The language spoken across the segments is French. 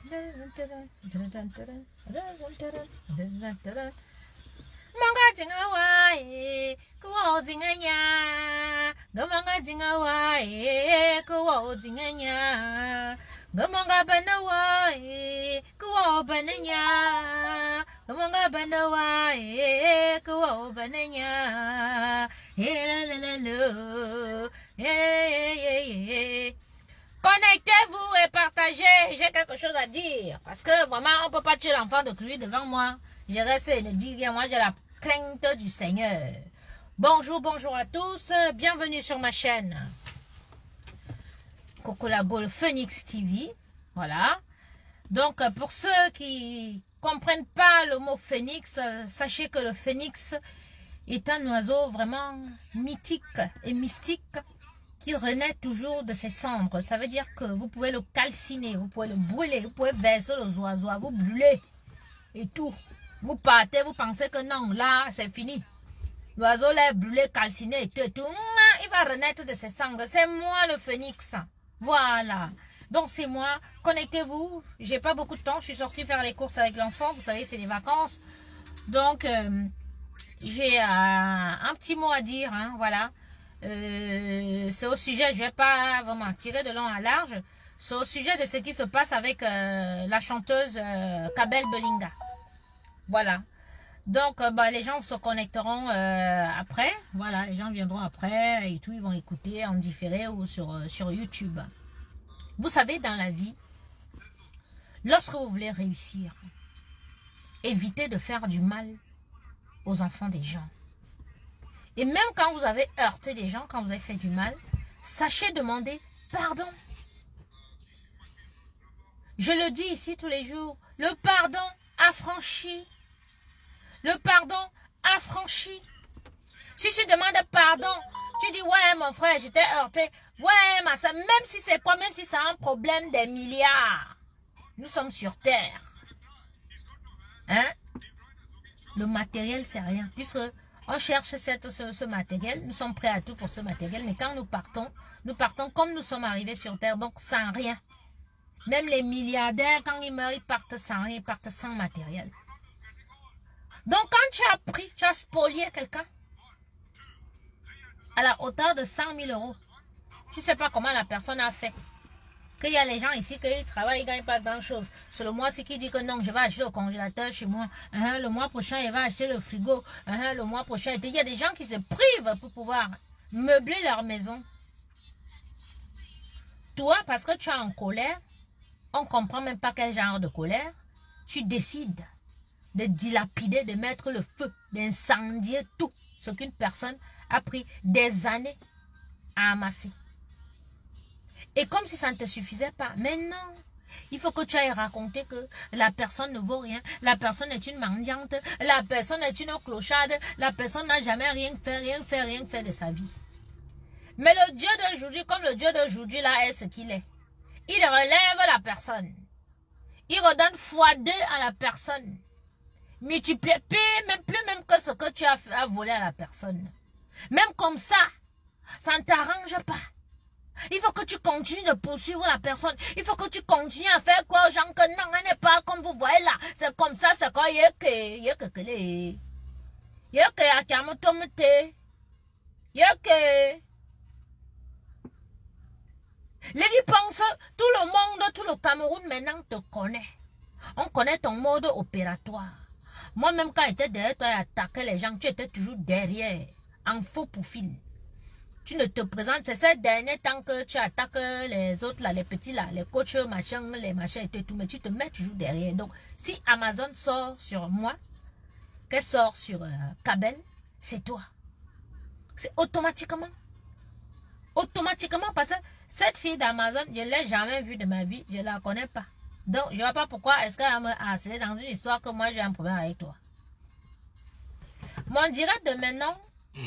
Manga jinga wae, kuo jinga nya. Gamanga jinga wae, kuo jinga nya. Gamanga bana wae, kuo bana nya. Gamanga bana wae, kuo bana nya. Connectez-vous et partagez. J'ai quelque chose à dire. Parce que vraiment, on ne peut pas tuer l'enfant de Christ devant moi. Je reste et ne dis rien. Moi, j'ai la crainte du Seigneur. Bonjour, bonjour à tous. Bienvenue sur ma chaîne. Coca-Cola Gold Phoenix TV. Voilà. Donc, pour ceux qui comprennent pas le mot phénix, sachez que le phénix est un oiseau vraiment mythique et mystique qui renaît toujours de ses cendres. Ça veut dire que vous pouvez le calciner, vous pouvez le brûler, vous pouvez verser les oiseaux, vous brûlez et tout. Vous partez, vous pensez que non, là, c'est fini. L'oiseau l'a brûlé, calciné et tout, il va renaître de ses cendres. C'est moi le phénix. Voilà. Donc c'est moi. Connectez-vous. J'ai pas beaucoup de temps. Je suis sortie faire les courses avec l'enfant. Vous savez, c'est les vacances. Donc, j'ai un petit mot à dire. Hein, voilà. C'est au sujet, je vais pas vraiment tirer de long à large, c'est au sujet de ce qui se passe avec la chanteuse Kabel Belinga. Voilà. Donc, les gens se connecteront après. Voilà, les gens viendront après et tout, ils vont écouter en différé ou sur YouTube. Vous savez, dans la vie, lorsque vous voulez réussir, évitez de faire du mal aux enfants des gens. Et même quand vous avez heurté des gens, quand vous avez fait du mal, sachez demander pardon. Je le dis ici tous les jours, le pardon affranchit. Le pardon affranchit. Si tu demandes pardon, tu dis ouais mon frère, j'étais heurté. Ouais ma soeur, même si c'est quoi, même si c'est un problème des milliards. Nous sommes sur terre. Hein? Le matériel c'est rien, puisque on cherche ce matériel, nous sommes prêts à tout pour ce matériel, mais quand nous partons comme nous sommes arrivés sur terre, donc sans rien. Même les milliardaires, quand ils meurent, ils partent sans rien, ils partent sans matériel. Donc quand tu as pris, tu as spolié quelqu'un à la hauteur de 100 000 euros, tu ne sais pas comment la personne a fait. Qu'il y a les gens ici qui travaillent, ils ne gagnent pas grand-chose. C'est le mois-ci qui dit que non, je vais acheter le congélateur chez moi. Le mois prochain, il va acheter le frigo. Le mois prochain, il y a des gens qui se privent pour pouvoir meubler leur maison. Toi, parce que tu es en colère, on ne comprend même pas quel genre de colère, tu décides de dilapider, de mettre le feu, d'incendier tout ce qu'une personne a pris des années à amasser. Et comme si ça ne te suffisait pas. Mais non. Il faut que tu ailles raconter que la personne ne vaut rien. La personne est une mendiante. La personne est une clochade. La personne n'a jamais rien fait de sa vie. Mais le Dieu d'aujourd'hui, comme le Dieu d'aujourd'hui là est ce qu'il est. Il relève la personne. Il redonne x2 à la personne. Multiplie plus même que ce que tu as volé à la personne. Même comme ça ne t'arrange pas. Il faut que tu continues de poursuivre la personne. Il faut que tu continues à faire croire aux gens que non, elle n'est pas comme vous voyez là. C'est comme ça, c'est quoi, les pense, tout le monde, tout le Cameroun maintenant te connaît. On connaît ton mode opératoire. Moi-même, quand j'étais derrière toi et attaquais les gens, tu étais toujours derrière, en faux profil. Tu ne te présentes, c'est ces derniers temps que tu attaques les autres là, les petits là, les coachs, machin, les machins et tout, mais tu te mets toujours derrière. Donc, si Amazon sort sur moi, qu'elle sort sur Kabel, c'est toi. C'est automatiquement. Automatiquement, parce que cette fille d'Amazon, je ne l'ai jamais vue de ma vie, je ne la connais pas. Donc, je ne vois pas pourquoi est-ce qu'elle va me harceler dans une histoire que moi j'ai un problème avec toi. Mon direct de maintenant,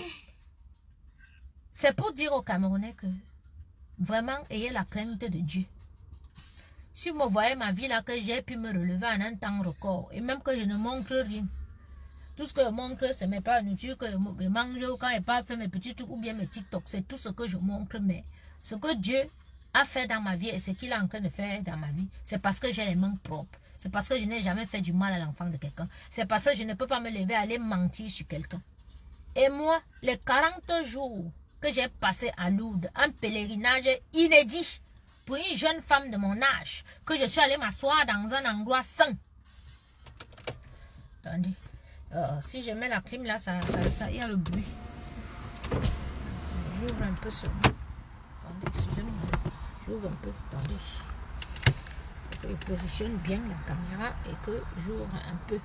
c'est pour dire aux Camerounais que vraiment, ayez la crainte de Dieu. Si vous voyez ma vie là, que j'ai pu me relever en un temps record, et même que je ne montre rien, tout ce que je montre, c'est mes pas nourriture que je mange ou quand je pas fait mes petits trucs ou bien mes TikTok, c'est tout ce que je montre, mais ce que Dieu a fait dans ma vie et ce qu'il est en train de faire dans ma vie, c'est parce que j'ai les mains propres. C'est parce que je n'ai jamais fait du mal à l'enfant de quelqu'un. C'est parce que je ne peux pas me lever et aller mentir sur quelqu'un. Et moi, les 40 jours que j'ai passé à Lourdes, un pèlerinage inédit pour une jeune femme de mon âge, que je suis allée m'asseoir dans un endroit sain. Attendez, si je mets la clim là, il y a le bruit. J'ouvre un peu ce. Attendez, excusez-moi. J'ouvre un peu, attendez. Que je positionne bien la caméra et que j'ouvre un peu.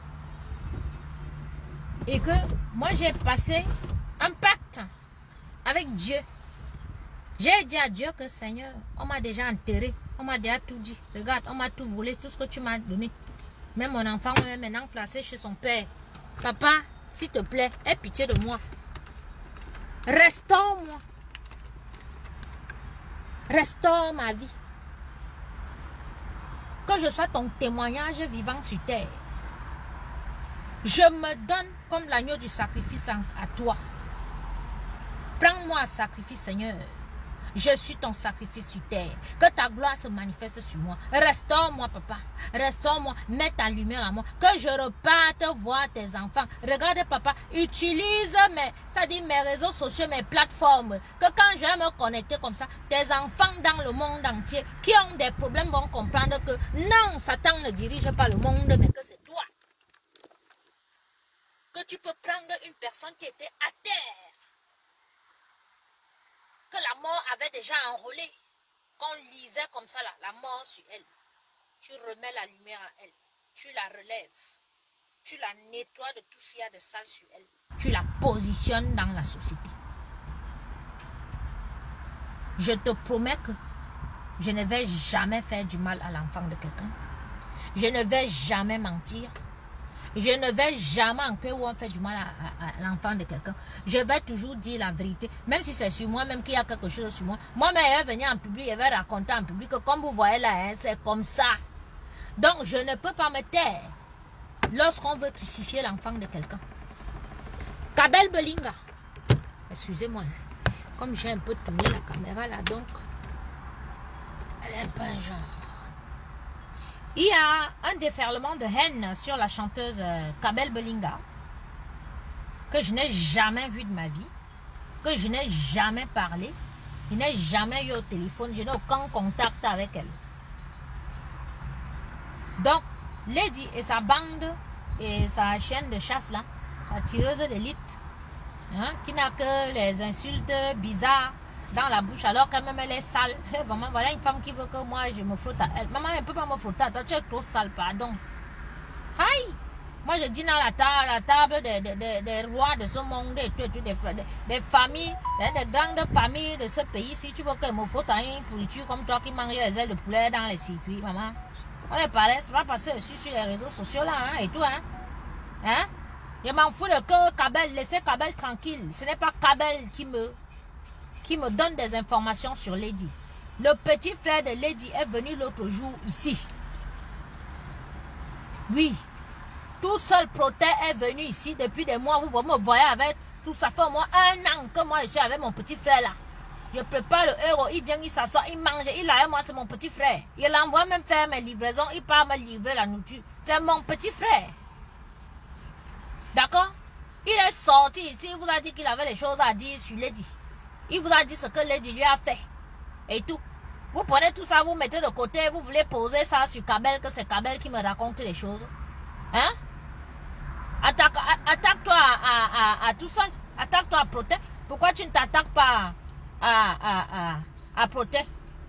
Et que moi j'ai passé un pacte avec Dieu. J'ai dit à Dieu que Seigneur, on m'a déjà enterré, on m'a déjà tout dit. Regarde, on m'a tout volé, tout ce que tu m'as donné. Même mon enfant est maintenant placé chez son père. Papa, s'il te plaît, aie pitié de moi. Restaure-moi. Restaure ma vie. Que je sois ton témoignage vivant sur terre. Je me donne comme l'agneau du sacrifice à toi. Prends-moi à sacrifice, Seigneur. Je suis ton sacrifice sur terre. Que ta gloire se manifeste sur moi. Restaure-moi, papa. Restaure-moi. Mets ta lumière à moi. Que je reparte voir tes enfants. Regarde, papa. Utilise mes réseaux sociaux, mes plateformes. Que quand je vais me connecter comme ça, tes enfants dans le monde entier qui ont des problèmes vont comprendre que non, Satan ne dirige pas le monde, mais que c'est toi. Que tu peux prendre une personne qui était à terre. Que la mort avait déjà enrôlé, qu'on lisait comme ça, là, la mort sur elle. Tu remets la lumière à elle, tu la relèves, tu la nettoies de tout ce qu'il y a de sale sur elle, tu la positionnes dans la société. Je te promets que je ne vais jamais faire du mal à l'enfant de quelqu'un. Je ne vais jamais mentir. Je ne vais jamais en où on fait du mal à l'enfant de quelqu'un. Je vais toujours dire la vérité. Même si c'est sur moi, même qu'il y a quelque chose sur moi. Moi-même, je vais venir en public, je vais raconter en public que comme vous voyez là, hein, c'est comme ça. Donc, je ne peux pas me taire lorsqu'on veut crucifier l'enfant de quelqu'un. Kabel Belinga. Excusez-moi. Comme j'ai un peu tourné la caméra là, donc, elle est un peu un genre. Il y a un déferlement de haine sur la chanteuse Kabel Belinga que je n'ai jamais vu de ma vie, que je n'ai jamais parlé, je n'ai jamais eu au téléphone, je n'ai aucun contact avec elle. Donc, Lady et sa bande et sa chaîne de chasse là, sa tireuse d'élite, hein, qui n'a que les insultes bizarres dans la bouche alors qu'elle-même elle est sale. Vraiment, voilà une femme qui veut que moi je me frotte à elle. Maman, elle ne peut pas me frotter à toi, tu es trop sale, pardon. Aïe! Moi je dis dans la table des rois de ce monde, des familles, des grandes familles de ce pays. Si tu veux qu'elle me frotte à une pourriture comme toi qui mange les ailes de poulet dans les circuits, maman. On est pareil, c'est pas parce que je suis sur les réseaux sociaux là, hein, et tout, hein. Hein? Je m'en fous de que Kabel, laissez Kabel tranquille. Ce n'est pas Kabel qui me donne des informations sur Lady. Le petit frère de Lady est venu l'autre jour ici. Oui. Tout seul Protet est venu ici depuis des mois. Vous me voyez avec tout ça. Fait au moins 1 an que moi je suis avec mon petit frère là. Je prépare le héros. Il vient, il s'assoit, il mange. Il a moi, c'est mon petit frère. Il envoie même faire mes livraisons. Il part me livrer la nourriture. C'est mon petit frère. D'accord? Il est sorti ici. Il vous a dit qu'il avait des choses à dire sur Lady. Il vous a dit ce que Lady lui a fait. Et tout. Vous prenez tout ça, vous mettez de côté. Vous voulez poser ça sur Kabel, que c'est Kabel qui me raconte les choses. Hein? Attaque-toi à tout seul. Attaque-toi à Protet. Pourquoi tu ne t'attaques pas à Protet?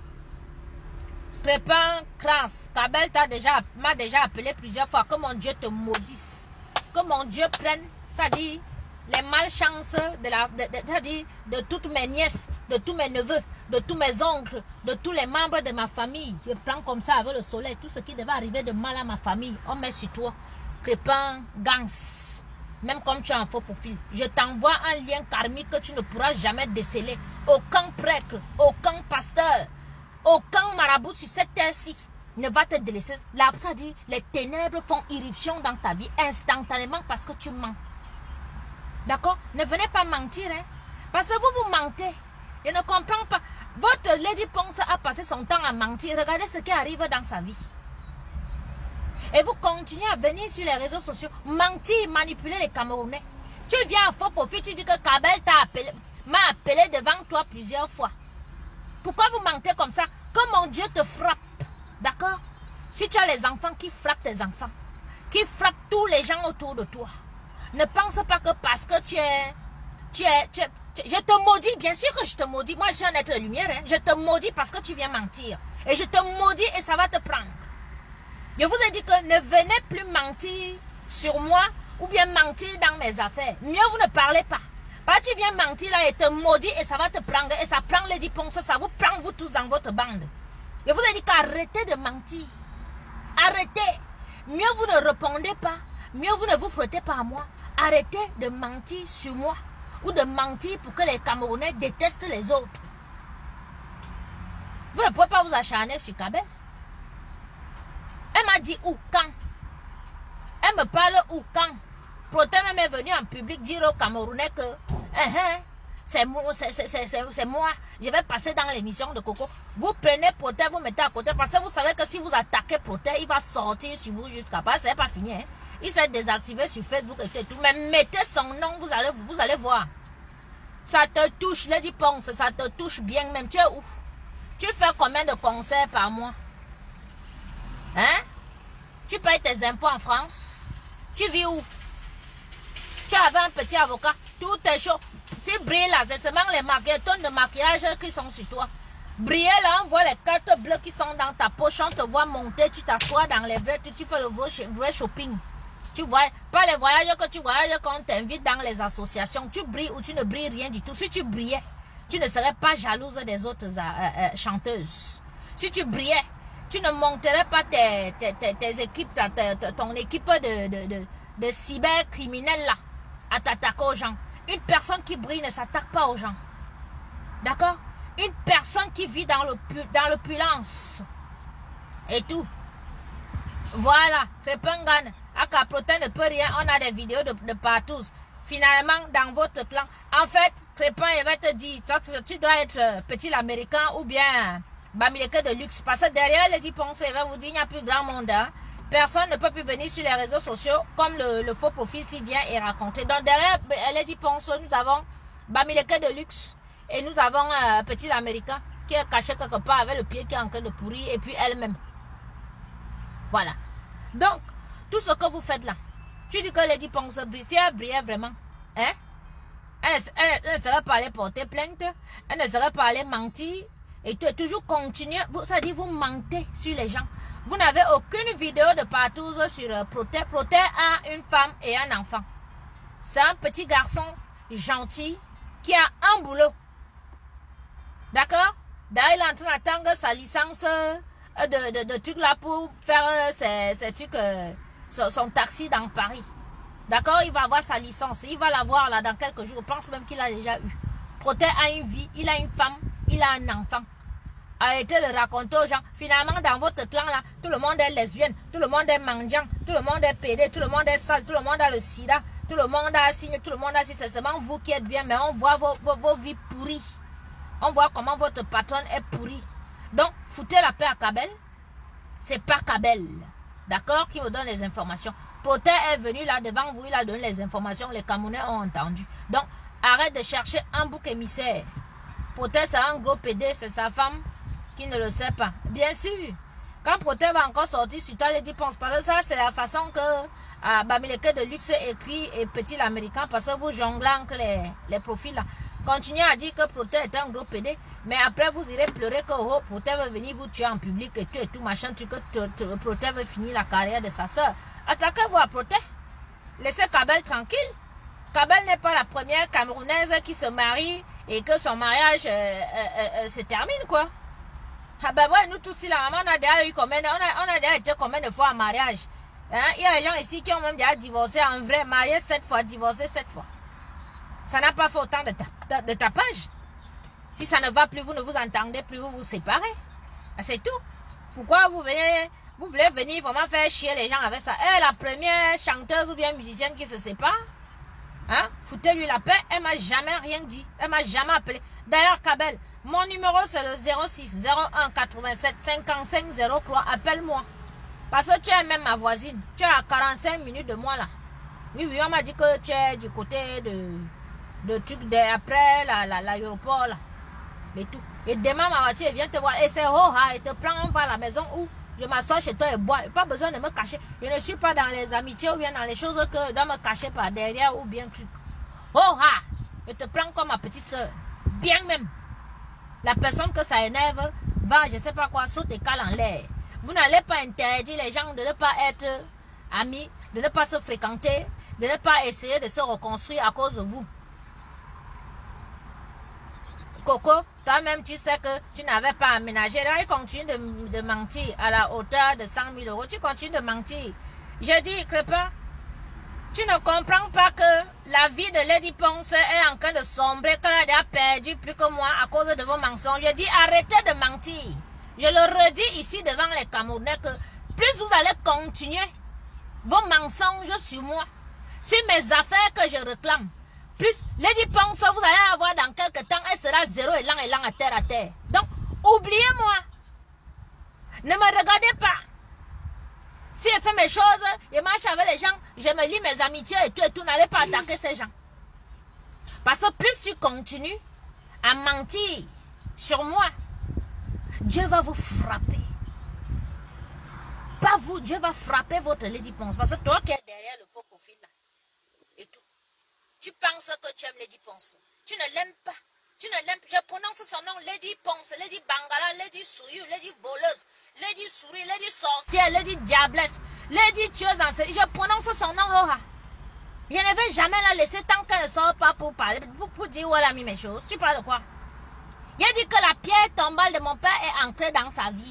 Prépare crasse. Kabel m'a déjà appelé plusieurs fois. Que mon Dieu te maudisse. Que mon Dieu prenne, ça dit, les malchances de toutes mes nièces, de tous mes neveux, de tous mes oncles, de tous les membres de ma famille. Je prends comme ça avec le soleil tout ce qui devait arriver de mal à ma famille. On met sur toi. Crépin, Gans, même comme tu es en faux profil. Je t'envoie un lien karmique que tu ne pourras jamais déceler. Aucun prêtre, aucun pasteur, aucun marabout sur cette terre-ci ne va te délaisser. Là, ça dit, les ténèbres font irruption dans ta vie instantanément parce que tu mens. D'accord? Ne venez pas mentir, hein? Parce que vous mentez. Je ne comprends pas. Votre Lady Ponce a passé son temps à mentir. Regardez ce qui arrive dans sa vie. Et vous continuez à venir sur les réseaux sociaux, mentir, manipuler les Camerounais. Tu viens à faux profit, tu dis que Kabel m'a appelé devant toi plusieurs fois. Pourquoi vous mentez comme ça? Que mon Dieu te frappe. D'accord? Si tu as les enfants qui frappent tes enfants, qui frappent tous les gens autour de toi, ne pense pas que parce que tu es je te maudis, bien sûr que je te maudis. Moi, je suis un être de lumière. Hein. Je te maudis parce que tu viens mentir. Et je te maudis et ça va te prendre. Je vous ai dit que ne venez plus mentir sur moi ou bien mentir dans mes affaires. Mieux vous ne parlez pas. Parce que tu viens mentir là et te maudis et ça va te prendre. Et ça prend les 10 ponces, ça vous prend vous tous dans votre bande. Je vous ai dit qu'arrêtez de mentir. Arrêtez. Mieux vous ne répondez pas. Mieux vous ne vous frottez pas à moi. Arrêtez de mentir sur moi. Ou de mentir pour que les Camerounais détestent les autres. Vous ne pouvez pas vous acharner sur Kabel. Elle m'a dit où, quand. Elle me parle où, quand. Protet même est venu en public dire aux Camerounais que c'est moi, je vais passer dans l'émission de Coco. Vous prenez Protet, vous mettez à côté parce que vous savez que si vous attaquez Protet, il va sortir sur vous jusqu'à pas. C'est pas fini. Hein? Il s'est désactivé sur Facebook et tout. Mais mettez son nom, vous allez voir. Ça te touche, Lady Ponce, ça te touche bien même. Tu es ouf. Tu fais combien de concerts par mois? Hein? Tu payes tes impôts en France? Tu vis où? Tu avais un petit avocat, tout est chaud. Tu brilles là, c'est seulement les tonnes de maquillage qui sont sur toi. Briller là, on voit les cartes bleues qui sont dans ta poche, on te voit monter, tu t'assois dans les verres, tu fais le vrai shopping. Tu vois, pas les voyages que tu voyages quand on t'invite dans les associations. Tu brilles ou tu ne brilles rien du tout. Si tu brillais, tu ne serais pas jalouse des autres chanteuses. Si tu brillais, tu ne monterais pas tes équipes, ton équipe de cybercriminels là, à t'attaquer aux gens. Une personne qui brille ne s'attaque pas aux gens. D'accord? Une personne qui vit dans l'opulence. Et tout. Voilà. Crépin-Gane. Aka Protet ne peut rien. On a des vidéos de partout. Finalement, dans votre clan. En fait, Crépin, il va te dire, tu dois être petit l'américain ou bien Bamileke de luxe. Parce que derrière les 10 ponces, il va vous dire, il n'y a plus grand monde. Hein. Personne ne peut plus venir sur les réseaux sociaux comme le faux profil s'il vient et raconter. Donc derrière les 10 ponces, nous avons Bamileke de luxe et nous avons petit l'américain qui est caché quelque part avec le pied qui est en train de pourrir et puis elle-même. Voilà. Donc, tout ce que vous faites là, tu dis que Lady Ponce brille, si elle brillait vraiment, hein? Elle ne serait pas allée porter plainte, elle ne serait pas allée mentir, et toujours continuer, ça dit vous mentez sur les gens. Vous n'avez aucune vidéo de partout sur Protet. Protet a une femme et un enfant. C'est un petit garçon gentil qui a un boulot. D'accord? D'ailleurs, il est en train d'attendre sa licence de trucs là pour faire ses trucs, son taxi dans Paris. D'accord? Il va avoir sa licence. Il va l'avoir là dans quelques jours. Je pense même qu'il a déjà eu. Protet a une vie, il a une femme, il a un enfant. Arrêtez de raconter aux gens. Finalement, dans votre clan là, tout le monde est lesbienne, tout le monde est mendiant, tout le monde est pédé, tout le monde est sale, tout le monde a le sida, tout le monde a signé, tout le monde a signé. C'est seulement vous qui êtes bien, mais on voit vos vies pourries. On voit comment votre patronne est pourrie. Donc, foutez la paix à Kabel. C'est pas Kabel, d'accord, qui me donne les informations. Protet est venu là devant vous, il a donné les informations, les Camerounais ont entendu. Donc, arrête de chercher un bouc émissaire. Protet, c'est un gros pédé, c'est sa femme qui ne le sait pas. Bien sûr, quand Protet va encore sortir sur toi, les 10 ponces, parce que ça, c'est la façon que Bamileke de luxe écrit et petit l'américain, parce que vous jonglez entre les profils là. Continuez à dire que Protet est un gros pédé, mais après vous irez pleurer que oh, Protet veut venir vous tuer en public et tout machin, que Protet veut finir la carrière de sa soeur. Attaquez-vous à Protet. Laissez Kabel tranquille. Kabel n'est pas la première Camerounaise qui se marie et que son mariage se termine, quoi. Ah ben ouais, nous tous ici, la maman, on a déjà eu combien, on a déjà été combien de fois en mariage. Hein? Il y a des gens ici qui ont même déjà divorcé en vrai, marié 7 fois, divorcé 7 fois. Ça n'a pas fait autant de tapage. Si ça ne va plus, vous ne vous entendez plus, vous vous séparez. C'est tout. Pourquoi vous voulez venir vraiment faire chier les gens avec ça? Elle est la première chanteuse ou bien musicienne qui se sépare. Hein? Foutez-lui la paix. Elle m'a jamais rien dit. Elle m'a jamais appelé. D'ailleurs, Kabel, mon numéro c'est le 06 01 87 55 03. Appelle-moi. Parce que tu es même ma voisine. Tu es à 45 minutes de moi là. Oui, oui, on m'a dit que tu es du côté de truc après l'aéroport là. Et tout. Et demain ma voiture vient te voir. Et c'est et te prend, on va à la maison où je m'assois chez toi et bois. Pas besoin de me cacher. Je ne suis pas dans les amitiés ou bien dans les choses que je dois me cacher par derrière ou bien truc. Je te prends comme ma petite soeur. Bien même. La personne que ça énerve va, je sais pas quoi, saute et cale en l'air. Vous n'allez pas interdire les gens de ne pas être amis, de ne pas se fréquenter, de ne pas essayer de se reconstruire à cause de vous. Coco, toi-même tu sais que tu n'avais pas aménagé. Là, il continue de mentir à la hauteur de 100 000 euros. Tu continues de mentir. Je dis, Crépin, tu ne comprends pas que la vie de Lady Ponce est en train de sombrer, qu'elle a perdu plus que moi à cause de vos mensonges. Je dis, arrêtez de mentir. Je le redis ici devant les Camerounais que plus vous allez continuer vos mensonges sur moi, sur mes affaires que je réclame, plus Lady Ponce, vous allez avoir dans quelques temps, elle sera zéro et lent à terre à terre. Donc, oubliez-moi. Ne me regardez pas. Si je fais mes choses, je marche avec les gens, je me lis mes amitiés et tout, n'allez pas attaquer ces gens. Parce que plus tu continues à mentir sur moi, Dieu va vous frapper. Pas vous, Dieu va frapper votre Lady Ponce. Parce que toi qui es derrière le faux profil là, et tout, tu penses que tu aimes Lady Ponce. Tu ne l'aimes pas. Tu ne l'aimes pas. Je prononce son nom, Lady Ponce, Lady Bangala, Lady Souillou, Lady Voleuse, Lady Souris, Lady Sorcière, Lady Diablesse, Lady Tueuse en série. Je prononce son nom, Je ne vais jamais la laisser tant qu'elle ne sort pas pour parler, pour dire où elle a mis mes choses. Tu parles de quoi? Il a dit que la pierre tombale de mon père est ancrée dans sa vie.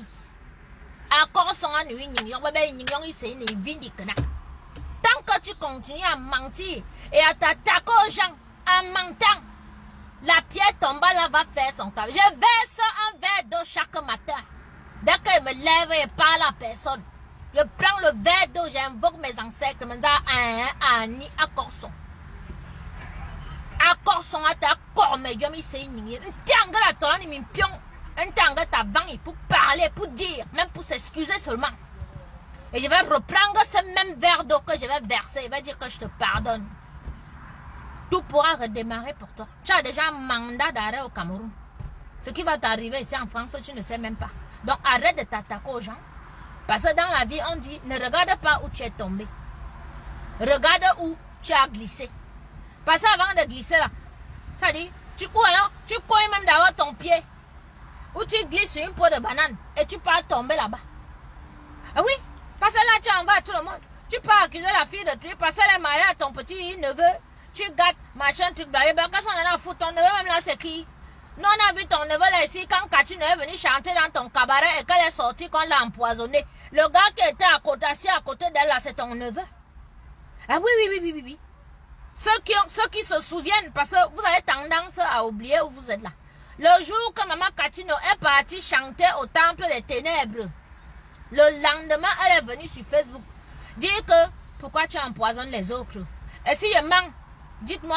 Tant que tu continues à mentir et à t'attaquer aux gens en mentant, la pierre tombale va faire son travail. Je verse un verre d'eau chaque matin. Dès que je me lève et parle à personne, je prends le verre d'eau, j'invoque mes ancêtres, je me dis à Corson. À Corson, à ta corps, mais je me sais ni. Un tanga la tola ni mi pion. Un tanga ta bangi pour parler, pour dire, même pour s'excuser seulement. Et je vais reprendre ce même verre d'eau que je vais verser. Il va dire que je te pardonne. Tout pourra redémarrer pour toi. Tu as déjà un mandat d'arrêt au Cameroun. Ce qui va t'arriver ici en France, tu ne sais même pas. Donc arrête de t'attaquer aux gens. Parce que dans la vie, on dit, ne regarde pas où tu es tombé. Regarde où tu as glissé. Parce qu'avant de glisser là, ça dit, tu cours alors, tu cours même d'avoir ton pied. Ou tu glisses sur une peau de banane et tu pars tomber là-bas. Ah oui, parce que là tu envoies à tout le monde. Tu pars accuser la fille de tuer parce qu'elle est mariée à ton petit neveu. Tu gâtes, machin, truc, blablabla. Qu'est-ce qu'on en a foutu? Ton neveu même là c'est qui? Nous on a vu ton neveu là ici quand Catherine est venue chanter dans ton cabaret et qu'elle est sortie qu'on l'a empoisonné. Le gars qui était à côté, assis à côté d'elle là, c'est ton neveu. Ah oui. Ceux qui se souviennent, parce que vous avez tendance à oublier où vous êtes là. Le jour que maman Catino est partie chanter au temple des ténèbres, le lendemain, elle est venue sur Facebook dire que pourquoi tu empoisonnes les autres. Et si je mens, dites-moi.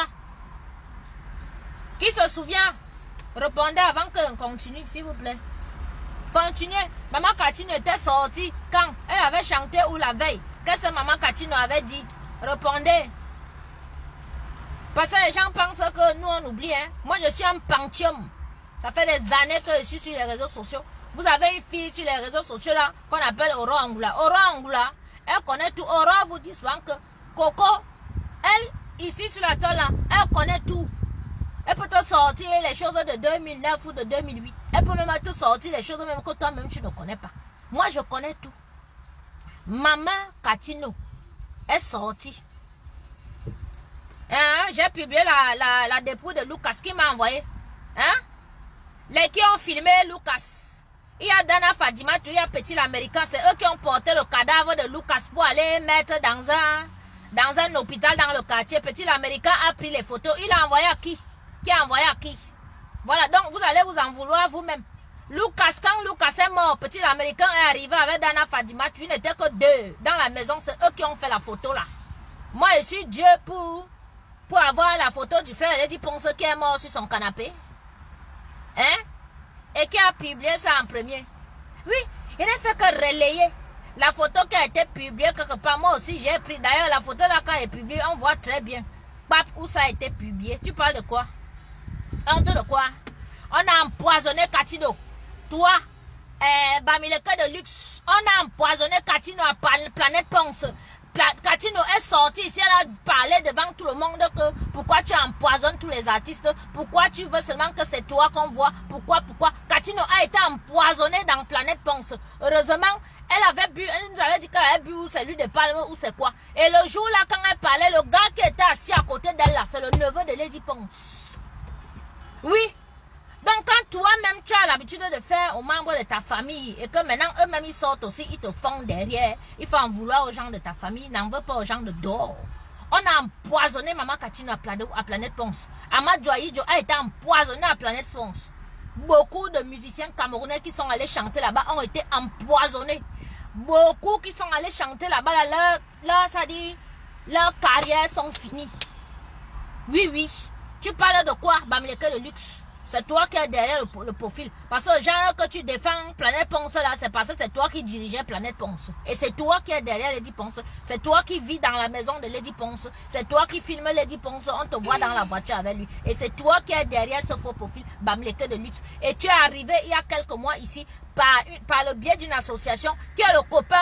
Qui se souvient? Répondez avant qu'on continue, s'il vous plaît. Continuez. Maman Catino était sortie quand elle avait chanté ou la veille. Qu'est-ce que maman Catino avait dit? Répondez. Parce que les gens pensent que nous on oublie. Moi je suis un panthéon. Ça fait des années que je suis sur les réseaux sociaux. Vous avez une fille sur les réseaux sociaux là qu'on appelle Aurora Angoula. Aurora Angoula, elle connaît tout. Aurora vous dit souvent que Coco, elle, ici sur la toile là, elle connaît tout. Elle peut te sortir les choses de 2009 ou de 2008. Elle peut même te sortir les choses même que toi-même tu ne connais pas. Moi je connais tout. Maman Catino est sortie. J'ai publié la dépouille de Lucas qui m'a envoyé. Les qui ont filmé Lucas. Il y a Dana Fadima, il y a Petit l'Américain. C'est eux qui ont porté le cadavre de Lucas pour aller mettre dans un hôpital dans le quartier. Petit l'Américain a pris les photos. Il a envoyé à qui? Qui a envoyé à qui? Voilà, donc vous allez vous en vouloir vous-même. Lucas, quand Lucas est mort, Petit l'Américain est arrivé avec Dana Fadima. Il n'était que deux dans la maison. C'est eux qui ont fait la photo là. Moi, je suis Dieu pour pour avoir la photo du frère Lady Ponce qui est mort sur son canapé. Hein? Et qui a publié ça en premier. Oui, il n'a fait que relayer la photo qui a été publiée quelque part. Moi aussi, j'ai pris. D'ailleurs, la photo là, quand elle est publiée, on voit très bien où ça a été publié. Tu parles de quoi? Honte de quoi? On a empoisonné Katino. Toi, Bamileke de luxe, on a empoisonné Katino à Planète Ponce. Katino est sortie ici, elle a parlé devant tout le monde que pourquoi tu empoisonnes tous les artistes, pourquoi tu veux seulement que c'est toi qu'on voit, pourquoi Katino a été empoisonné dans Planète Ponce. Heureusement, elle avait bu, elle nous avait dit qu'elle avait bu ou c'est lui de Palme ou c'est quoi. Et le jour là, quand elle parlait, le gars qui était assis à côté d'elle là, c'est le neveu de Lady Ponce. Oui. Donc quand toi-même tu as l'habitude de faire aux membres de ta famille et que maintenant eux-mêmes ils sortent aussi, ils te font derrière, il faut en vouloir aux gens de ta famille, n'en veut pas aux gens de dehors. On a empoisonné Maman Katino à Planète Ponce. Amadou Aïdjo a été empoisonné à Planète Ponce. Beaucoup de musiciens camerounais qui sont allés chanter là-bas ont été empoisonnés. Beaucoup qui sont allés chanter là-bas, leurs carrières sont finies. Oui, oui. Tu parles de quoi, Bamileke de luxe? C'est toi qui es derrière le profil. Parce que le genre que tu défends Planète Ponce là, c'est parce que c'est toi qui dirigeais Planète Ponce. Et c'est toi qui es derrière Lady Ponce. C'est toi qui vis dans la maison de Lady Ponce. C'est toi qui filme Lady Ponce. On te voit dans la voiture avec lui. Et c'est toi qui es derrière ce faux profil Bamileke de luxe. Et tu es arrivé il y a quelques mois ici par le biais d'une association qui est le copain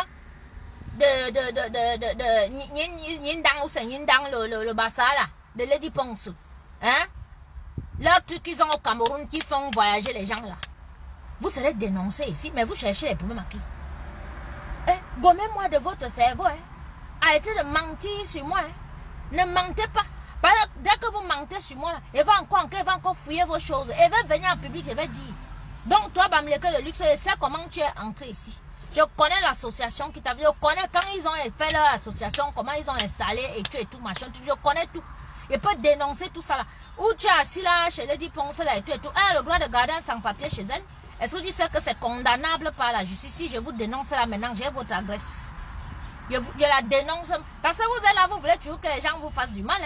de Yindang ou c'est Yindang le bassa là, de Lady Ponce. Hein? Leurs trucs qu'ils ont au Cameroun qui font voyager les gens là. Vous serez dénoncés ici, mais vous cherchez les problèmes à qui? Gommez-moi de votre cerveau. Arrêtez de mentir sur moi. Ne mentez pas. Dès que vous mentez sur moi, là, elle va encore fouiller vos choses. Elle va venir en public, elle va dire. Donc toi, Bamileke de luxe, je sais comment tu es entré ici. Je connais l'association qui t'a vu. Je connais quand ils ont fait leur association, comment ils ont installé et tout machin. Je connais tout. Il peut dénoncer tout ça là. Où tu es assis là, chez Lady Ponce là et tout. Elle a le droit de garder un sans-papier chez elle. Est-ce que tu sais que c'est condamnable par la justice? Si je vous dénonce là maintenant, j'ai votre adresse. Je la dénonce. Parce que vous êtes là, vous voulez toujours que les gens vous fassent du mal.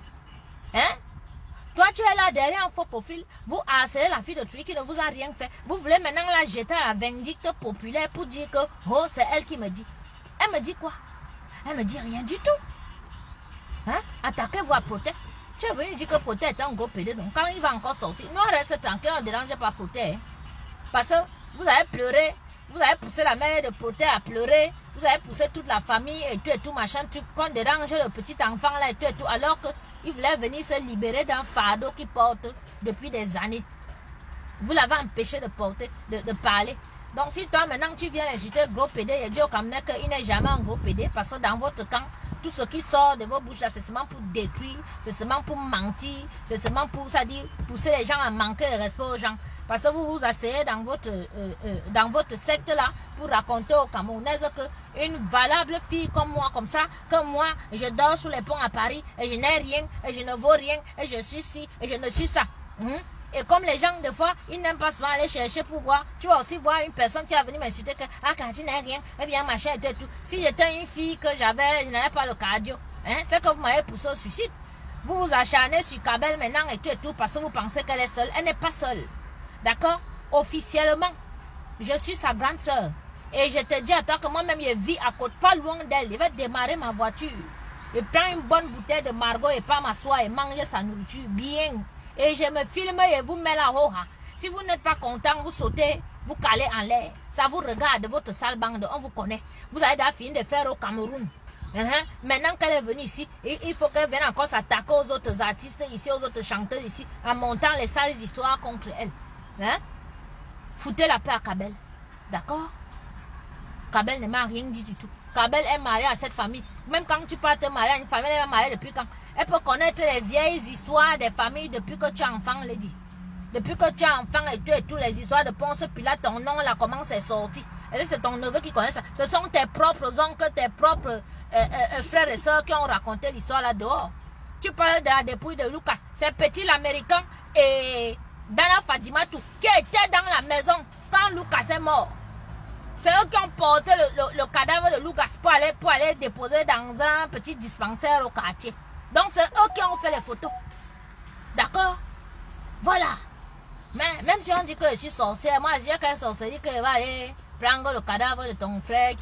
Hein? Toi, tu es là derrière un faux profil. Vous harcelez la fille de truc qui ne vous a rien fait. Vous voulez maintenant la jeter à la vindicte populaire pour dire que, oh, c'est elle qui me dit. Elle me dit quoi? Elle me dit rien du tout. Hein? Attaquez-vous à Protet. Tu es venu dire que Protet est un gros pédé. Donc quand il va encore sortir, nous on reste tranquille, on ne dérange pas Protet. Parce que vous avez pleuré, vous avez poussé la mère de Protet à pleurer, vous avez poussé toute la famille et tout machin, qu'on dérange le petit enfant là et tout, alors qu'il voulait venir se libérer d'un fardeau qu'il porte depuis des années. Vous l'avez empêché de porter, de parler. Donc si toi maintenant tu viens insulter gros pédé, il dit au Camerounais qu'il n'est jamais un gros pédé parce que dans votre camp, tout ce qui sort de vos bouches là, c'est seulement pour détruire, c'est seulement pour mentir, c'est seulement pour, ça dit, pousser les gens à manquer de respect aux gens. Parce que vous vous asseyez dans votre secte là pour raconter aux Camerounaises qu'une valable fille comme moi, comme ça, que moi, je dors sous les ponts à Paris et je n'ai rien, et je ne vaux rien, et je suis ci, et je ne suis ça. Et comme les gens, des fois, ils n'aiment pas souvent aller chercher pour voir. Tu vas aussi voir une personne qui va venir m'insulter que, ah, quand tu n'as rien, eh bien, machin et tout. Si j'étais une fille que je n'avais pas le cardio, c'est que vous m'avez poussé au suicide. Vous vous acharnez sur Kabel maintenant et tout parce que vous pensez qu'elle est seule. Elle n'est pas seule. D'accord? Officiellement, je suis sa grande sœur. Et je te dis à toi que moi-même, je vis à côté, pas loin d'elle. Je vais démarrer ma voiture. Je prends une bonne bouteille de Margot et pas m'asseoir et manger sa nourriture bien. Et je me filme et vous mets la hoha. Si vous n'êtes pas content, vous sautez, vous calez en l'air. Ça vous regarde, votre sale bande, on vous connaît. Vous avez déjà fini de faire au Cameroun. Maintenant qu'elle est venue ici, il faut qu'elle vienne encore s'attaquer aux autres artistes ici, aux autres chanteurs ici, en montant les sales histoires contre elle. Foutez la paix à Kabel. D'accord? Kabel ne m'a rien dit du tout. Kabel est mariée à cette famille. Même quand tu pars te marier à une famille, elle est mariée depuis quand? Elle peut connaître les vieilles histoires des familles depuis que tu es enfant, Lady. Depuis que tu es enfant et toutes les histoires de Ponce Pilate, ton nom là, comment c'est sorti? Et c'est ton neveu qui connaît ça. Ce sont tes propres oncles, tes propres frères et sœurs qui ont raconté l'histoire là dehors. Tu parles de la dépouille de Lucas. C'est petit l'américain et Dana Fadimatou qui était dans la maison quand Lucas est mort. C'est eux qui ont porté le cadavre de Lucas pour aller déposer dans un petit dispensaire au quartier. Donc c'est eux qui ont fait les photos. D'accord? Voilà. Mais même si on dit que je suis sorcière, moi je dis qu'elle est sorcière, qu'elle va aller prendre le cadavre de ton frère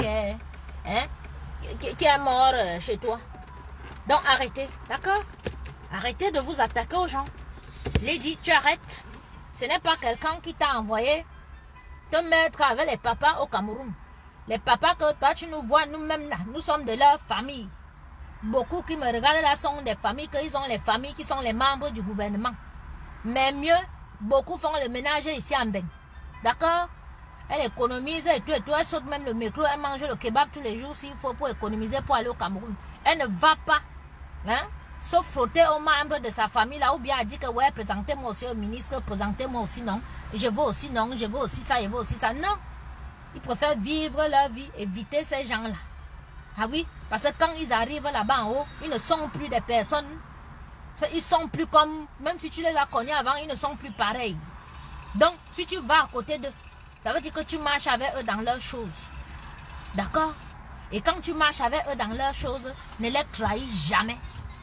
qui est mort chez toi. Donc arrêtez, d'accord? Arrêtez de vous attaquer aux gens. Lady, tu arrêtes. Ce n'est pas quelqu'un qui t'a envoyé te mettre avec les papas au Cameroun. Les papas que toi tu nous vois, nous-mêmes là, nous sommes de leur famille. Beaucoup qui me regardent là sont des familles, qu'ils ont les familles qui sont les membres du gouvernement. Mais mieux, beaucoup font le ménage ici en Ben. D'accord? Elle économise et tout, elle saute même le micro, elle mange le kebab tous les jours s'il faut pour économiser pour aller au Cameroun. Elle ne va pas, hein, se frotter aux membres de sa famille là, ou bien elle dit que ouais, présentez-moi aussi au ministre, présentez-moi aussi non, je veux aussi non, je veux aussi ça, je veux aussi ça. Non, ils préfèrent vivre leur vie, éviter ces gens-là. Ah oui, parce que quand ils arrivent là-bas en haut, ils ne sont plus des personnes. Ils sont plus comme, même si tu les as connus avant, ils ne sont plus pareils. Donc, si tu vas à côté d'eux, ça veut dire que tu marches avec eux dans leurs choses. D'accord? Et quand tu marches avec eux dans leurs choses, ne les trahis jamais.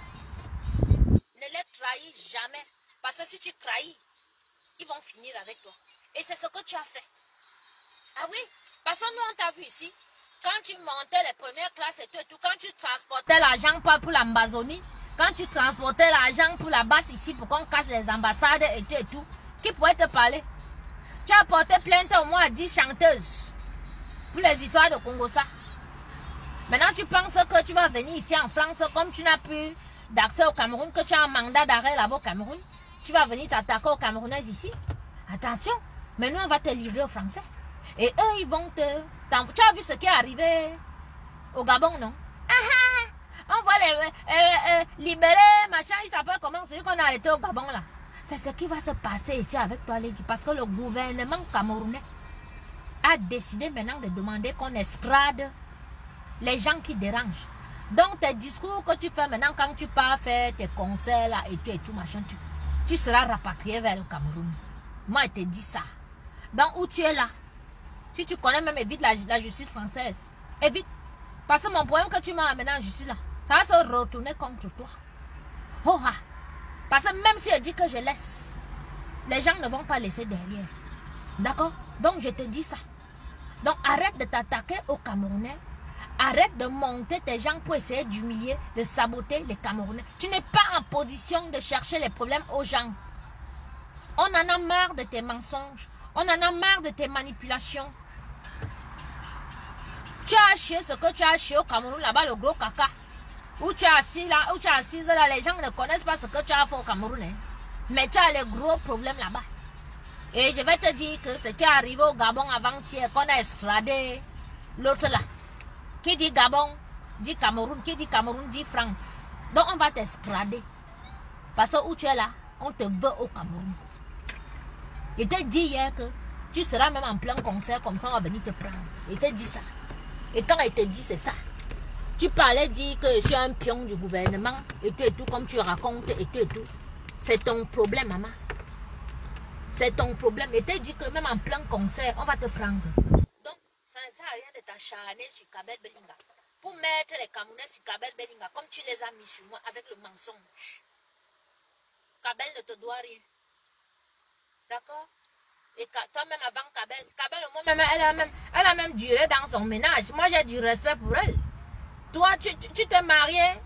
Ne les trahis jamais. Parce que si tu trahis, ils vont finir avec toi. Et c'est ce que tu as fait. Ah oui? Parce que nous, on t'a vu ici. Quand tu montais les premières classes et tout, quand tu transportais l'argent pour l'Amazonie, quand tu transportais l'argent pour la basse ici, pour qu'on casse les ambassades et tout, qui pourrait te parler? Tu as porté plainte au moins à 10 chanteuses pour les histoires de Congo-Ça. Maintenant, tu penses que tu vas venir ici en France, comme tu n'as plus d'accès au Cameroun, que tu as un mandat d'arrêt là-bas au Cameroun, tu vas venir t'attaquer aux Camerounais ici. Attention, mais nous, on va te livrer aux Français. Et eux, ils vont te... Tu as vu ce qui est arrivé au Gabon, non? On va les libérer, machin, il s'appelle comment? Celui qu'on a arrêté au Gabon, là. C'est ce qui va se passer ici avec toi, Lady. Parce que le gouvernement camerounais a décidé maintenant de demander qu'on extrade les gens qui dérangent. Donc, tes discours que tu fais maintenant, quand tu pars faire tes concerts, là, et tout, machin, tu seras rapatrié vers le Cameroun. Moi, je te dis ça. Donc, où tu es là, si tu connais même, évite la justice française. Évite. Parce que mon problème que tu m'as amené en justice là, ça va se retourner contre toi. Oh ah. Parce que même si je dis que je laisse, les gens ne vont pas laisser derrière. D'accord? Donc je te dis ça. Donc arrête de t'attaquer aux Camerounais. Arrête de monter tes gens pour essayer d'humilier, de saboter les Camerounais. Tu n'es pas en position de chercher les problèmes aux gens. On en a marre de tes mensonges. On en a marre de tes manipulations. Tu as acheté ce que tu as acheté au Cameroun, là-bas, le gros caca. Où tu es assis là, où tu es assise là, les gens ne connaissent pas ce que tu as fait au Cameroun. Hein. Mais tu as les gros problèmes là-bas. Et je vais te dire que ce qui est arrivé au Gabon avant-hier, qu'on a extradé l'autre là. Qui dit Gabon, dit Cameroun. Qui dit Cameroun, dit France. Donc on va t'extrader. Parce que où tu es là, on te veut au Cameroun. Je t'ai dit hier que tu seras même en plein concert, comme ça on va venir te prendre. Je t'ai dit ça. Et quand il te dit c'est ça, tu parlais dire que je suis un pion du gouvernement et tout, comme tu racontes et tout. C'est ton problème, maman. C'est ton problème. Et t'ai dit que même en plein concert, on va te prendre. Donc, ça ne sert à rien de t'acharner sur Kabel Belinga. Pour mettre les Camerounais sur Kabel Belinga, comme tu les as mis sur moi avec le mensonge. Kabel ne te doit rien. D'accord? Et toi-même avant Kabel, elle a même duré dans son ménage. Moi, j'ai du respect pour elle. Toi, tu t'es marié.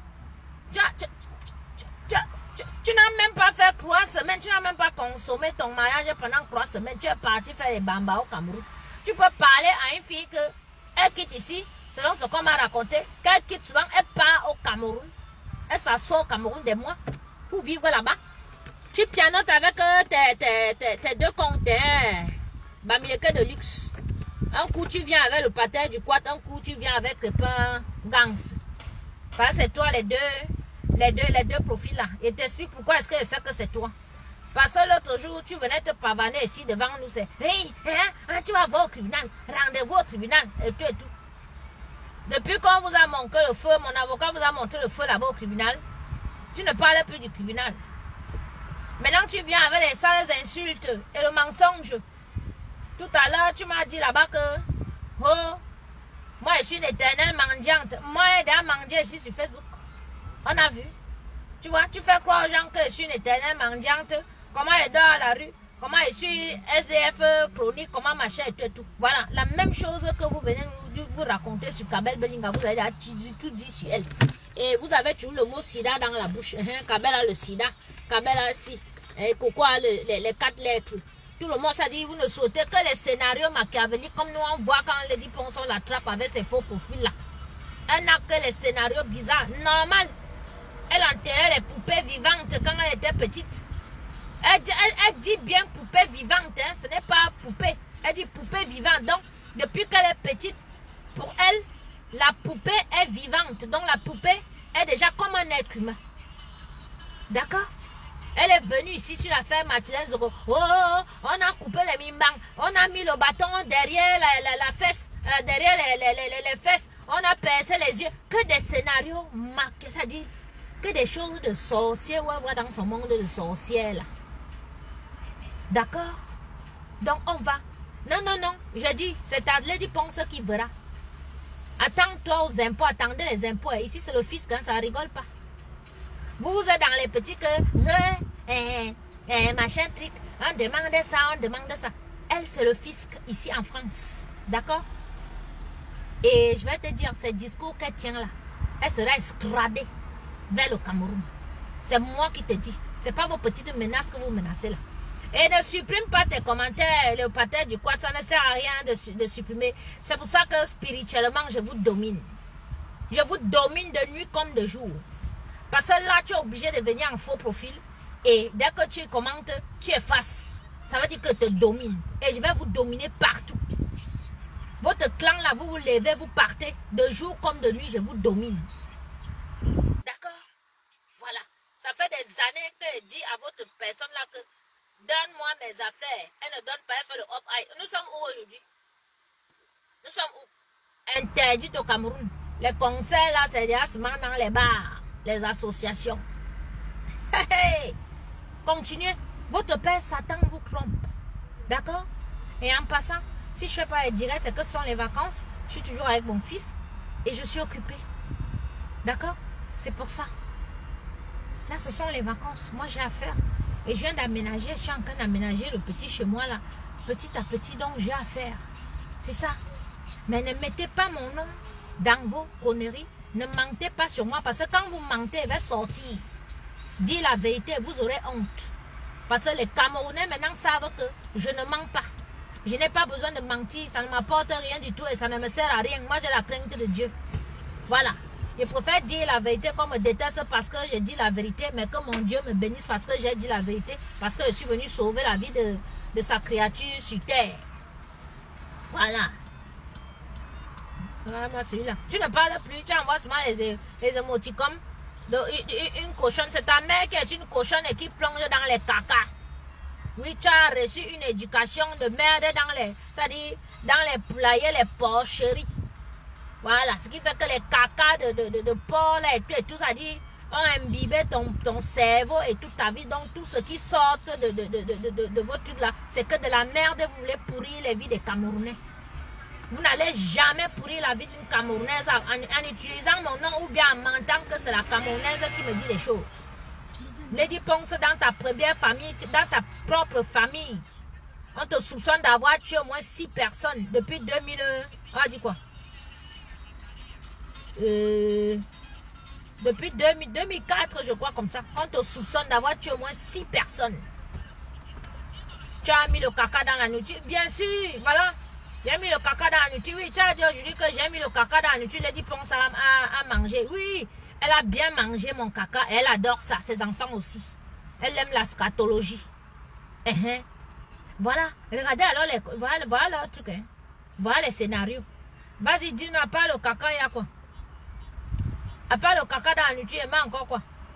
Tu n'as même pas fait 3 semaines. Tu n'as même pas consommé ton mariage pendant 3 semaines. Tu es parti faire les bambas au Cameroun. Tu peux parler à une fille qu'elle quitte ici, selon ce qu'on m'a raconté, qu'elle quitte souvent, elle part au Cameroun. Elle s'assoit au Cameroun des mois pour vivre là-bas. Tu pianotes avec tes 2 comptes, Bamileke de luxe. Un coup, tu viens avec le patin du quad, un coup, tu viens avec le pain Gans. Parce que c'est toi les deux profils là. Et t'explique pourquoi est-ce que je sais que c'est toi. Parce que l'autre jour, tu venais te pavaner ici devant nous, c'est hey, tu vas voir au tribunal, rendez-vous au tribunal, et tout. Depuis qu'on vous a montré le feu, mon avocat vous a montré le feu là-bas au tribunal, tu ne parles plus du tribunal. Maintenant, tu viens avec les sales insultes et le mensonge. Tout à l'heure, tu m'as dit là-bas que oh, moi, je suis une éternelle mendiante. Moi, j'ai déjà mendié ici sur Facebook. On a vu. Tu vois, tu fais croire aux gens que je suis une éternelle mendiante. Comment elle dort à la rue. Comment je suis SDF chronique. Comment machin et tout. Voilà, la même chose que vous venez vous raconter sur Kabel Belinga. Vous avez tout dit sur elle. Et vous avez toujours le mot sida dans la bouche. Kabel a le sida. Kabel a si. Et Coco a les 4 lettres. Tout le monde s'est dit, vous ne sautez que les scénarios machiavéliques comme nous on voit quand Lady Ponson la trappe avec ses faux profils là. Elle n'a que les scénarios bizarres. Normal. Elle enterrait les poupées vivantes quand elle était petite. Elle dit bien poupée vivante, hein, ce n'est pas poupée. Elle dit poupée vivante. Donc, depuis qu'elle est petite, pour elle, la poupée est vivante. Donc, la poupée est déjà comme un être humain. D'accord? Elle est venue ici sur l'affaire Martinez Zoko. Oh, on a coupé les mimbangs. On a mis le bâton derrière la fesse. Derrière les fesses. On a percé les yeux. Que des scénarios marqués. Ça dit que des choses de sorciers. On va voir dans son monde de sorciers là. D'accord? Donc on va. Non, non, non. Je dis, c'est à Lady Ponce qui verra. Attends-toi aux impôts. Attendez les impôts. Ici c'est le fisc. Hein, ça rigole pas. Vous êtes dans les petits que machin truc, on demande ça, on demande ça. Elle, c'est le fisc ici en France. D'accord? Et je vais te dire, ces discours qu'elle tient là, elle sera escradée vers le Cameroun. C'est moi qui te dis. C'est pas vos petites menaces que vous menacez là. Et ne supprime pas tes commentaires, le pater du quad, ça ne sert à rien de supprimer. C'est pour ça que spirituellement, je vous domine. Je vous domine de nuit comme de jour. Parce que là, tu es obligé de venir en faux profil. Et dès que tu commentes, tu effaces. Ça veut dire que je te domine. Et je vais vous dominer partout. Votre clan, là, vous vous levez, vous partez. De jour comme de nuit, je vous domine. D'accord? Voilà. Ça fait des années que je dis à votre personne, là, que donne-moi mes affaires. Elle ne donne pas, elle fait le hop-eye. Nous sommes où aujourd'hui? Nous sommes où? Interdit au Cameroun. Les concerts, là, c'est des assemblées dans les bars. Les associations. Hey, continuez. Votre père Satan vous trompe. D'accord? Et en passant, si je ne fais pas les directs, c'est que ce sont les vacances. Je suis toujours avec mon fils. Et je suis occupée. D'accord? C'est pour ça. Là, ce sont les vacances. Moi, j'ai à faire. Et je viens d'aménager. Je suis en train d'aménager le petit chez moi là. Petit à petit, donc j'ai à faire. C'est ça. Mais ne mettez pas mon nom dans vos conneries. Ne mentez pas sur moi, parce que quand vous mentez, elle va sortir. Dis la vérité, vous aurez honte. Parce que les Camerounais maintenant savent que je ne mens pas. Je n'ai pas besoin de mentir, ça ne m'apporte rien du tout et ça ne me sert à rien. Moi, j'ai la crainte de Dieu. Voilà. Je préfère dire la vérité qu'on me déteste parce que je dis la vérité, mais que mon Dieu me bénisse parce que j'ai dit la vérité, parce que je suis venu sauver la vie de sa créature sur terre. Voilà. Moi, celui-là. Tu ne parles plus, tu envoies seulement les émoticônes. Une cochonne, c'est ta mère qui est une cochonne et qui plonge dans les caca. Oui, tu as reçu une éducation de merde dans les, c'est-à-dire dans les poulaillers, les porcheries. Voilà, ce qui fait que les caca de porc là et tout ça dit, ont imbibé ton cerveau et toute ta vie. Donc tout ce qui sort de votre truc là, c'est que de la merde, vous voulez pourrir les vies des Camerounais. Vous n'allez jamais pourrir la vie d'une Camerounaise en utilisant mon nom ou bien en mentant que c'est la Camerounaise qui me dit les choses. Lady Ponce, dans ta première famille, dans ta propre famille, on te soupçonne d'avoir tué au moins 6 personnes depuis 2000... On a dit quoi? Depuis 2004, je crois comme ça. On te soupçonne d'avoir tué au moins 6 personnes. Tu as mis le caca dans la nourriture? Bien sûr, voilà. J'ai mis le caca dans la nourriture. Oui, tu as dit aujourd'hui que j'ai mis le caca dans la nourriture. Lady Ponce à manger. Oui, elle a bien mangé mon caca. Elle adore ça. Ses enfants aussi. Elle aime la scatologie. Voilà. Regardez alors les... Voilà le truc. Hein. Voilà les scénarios. Vas-y, dis-nous, à part le caca, il y a quoi? À part le caca dans la nourriture, il y a encore quoi?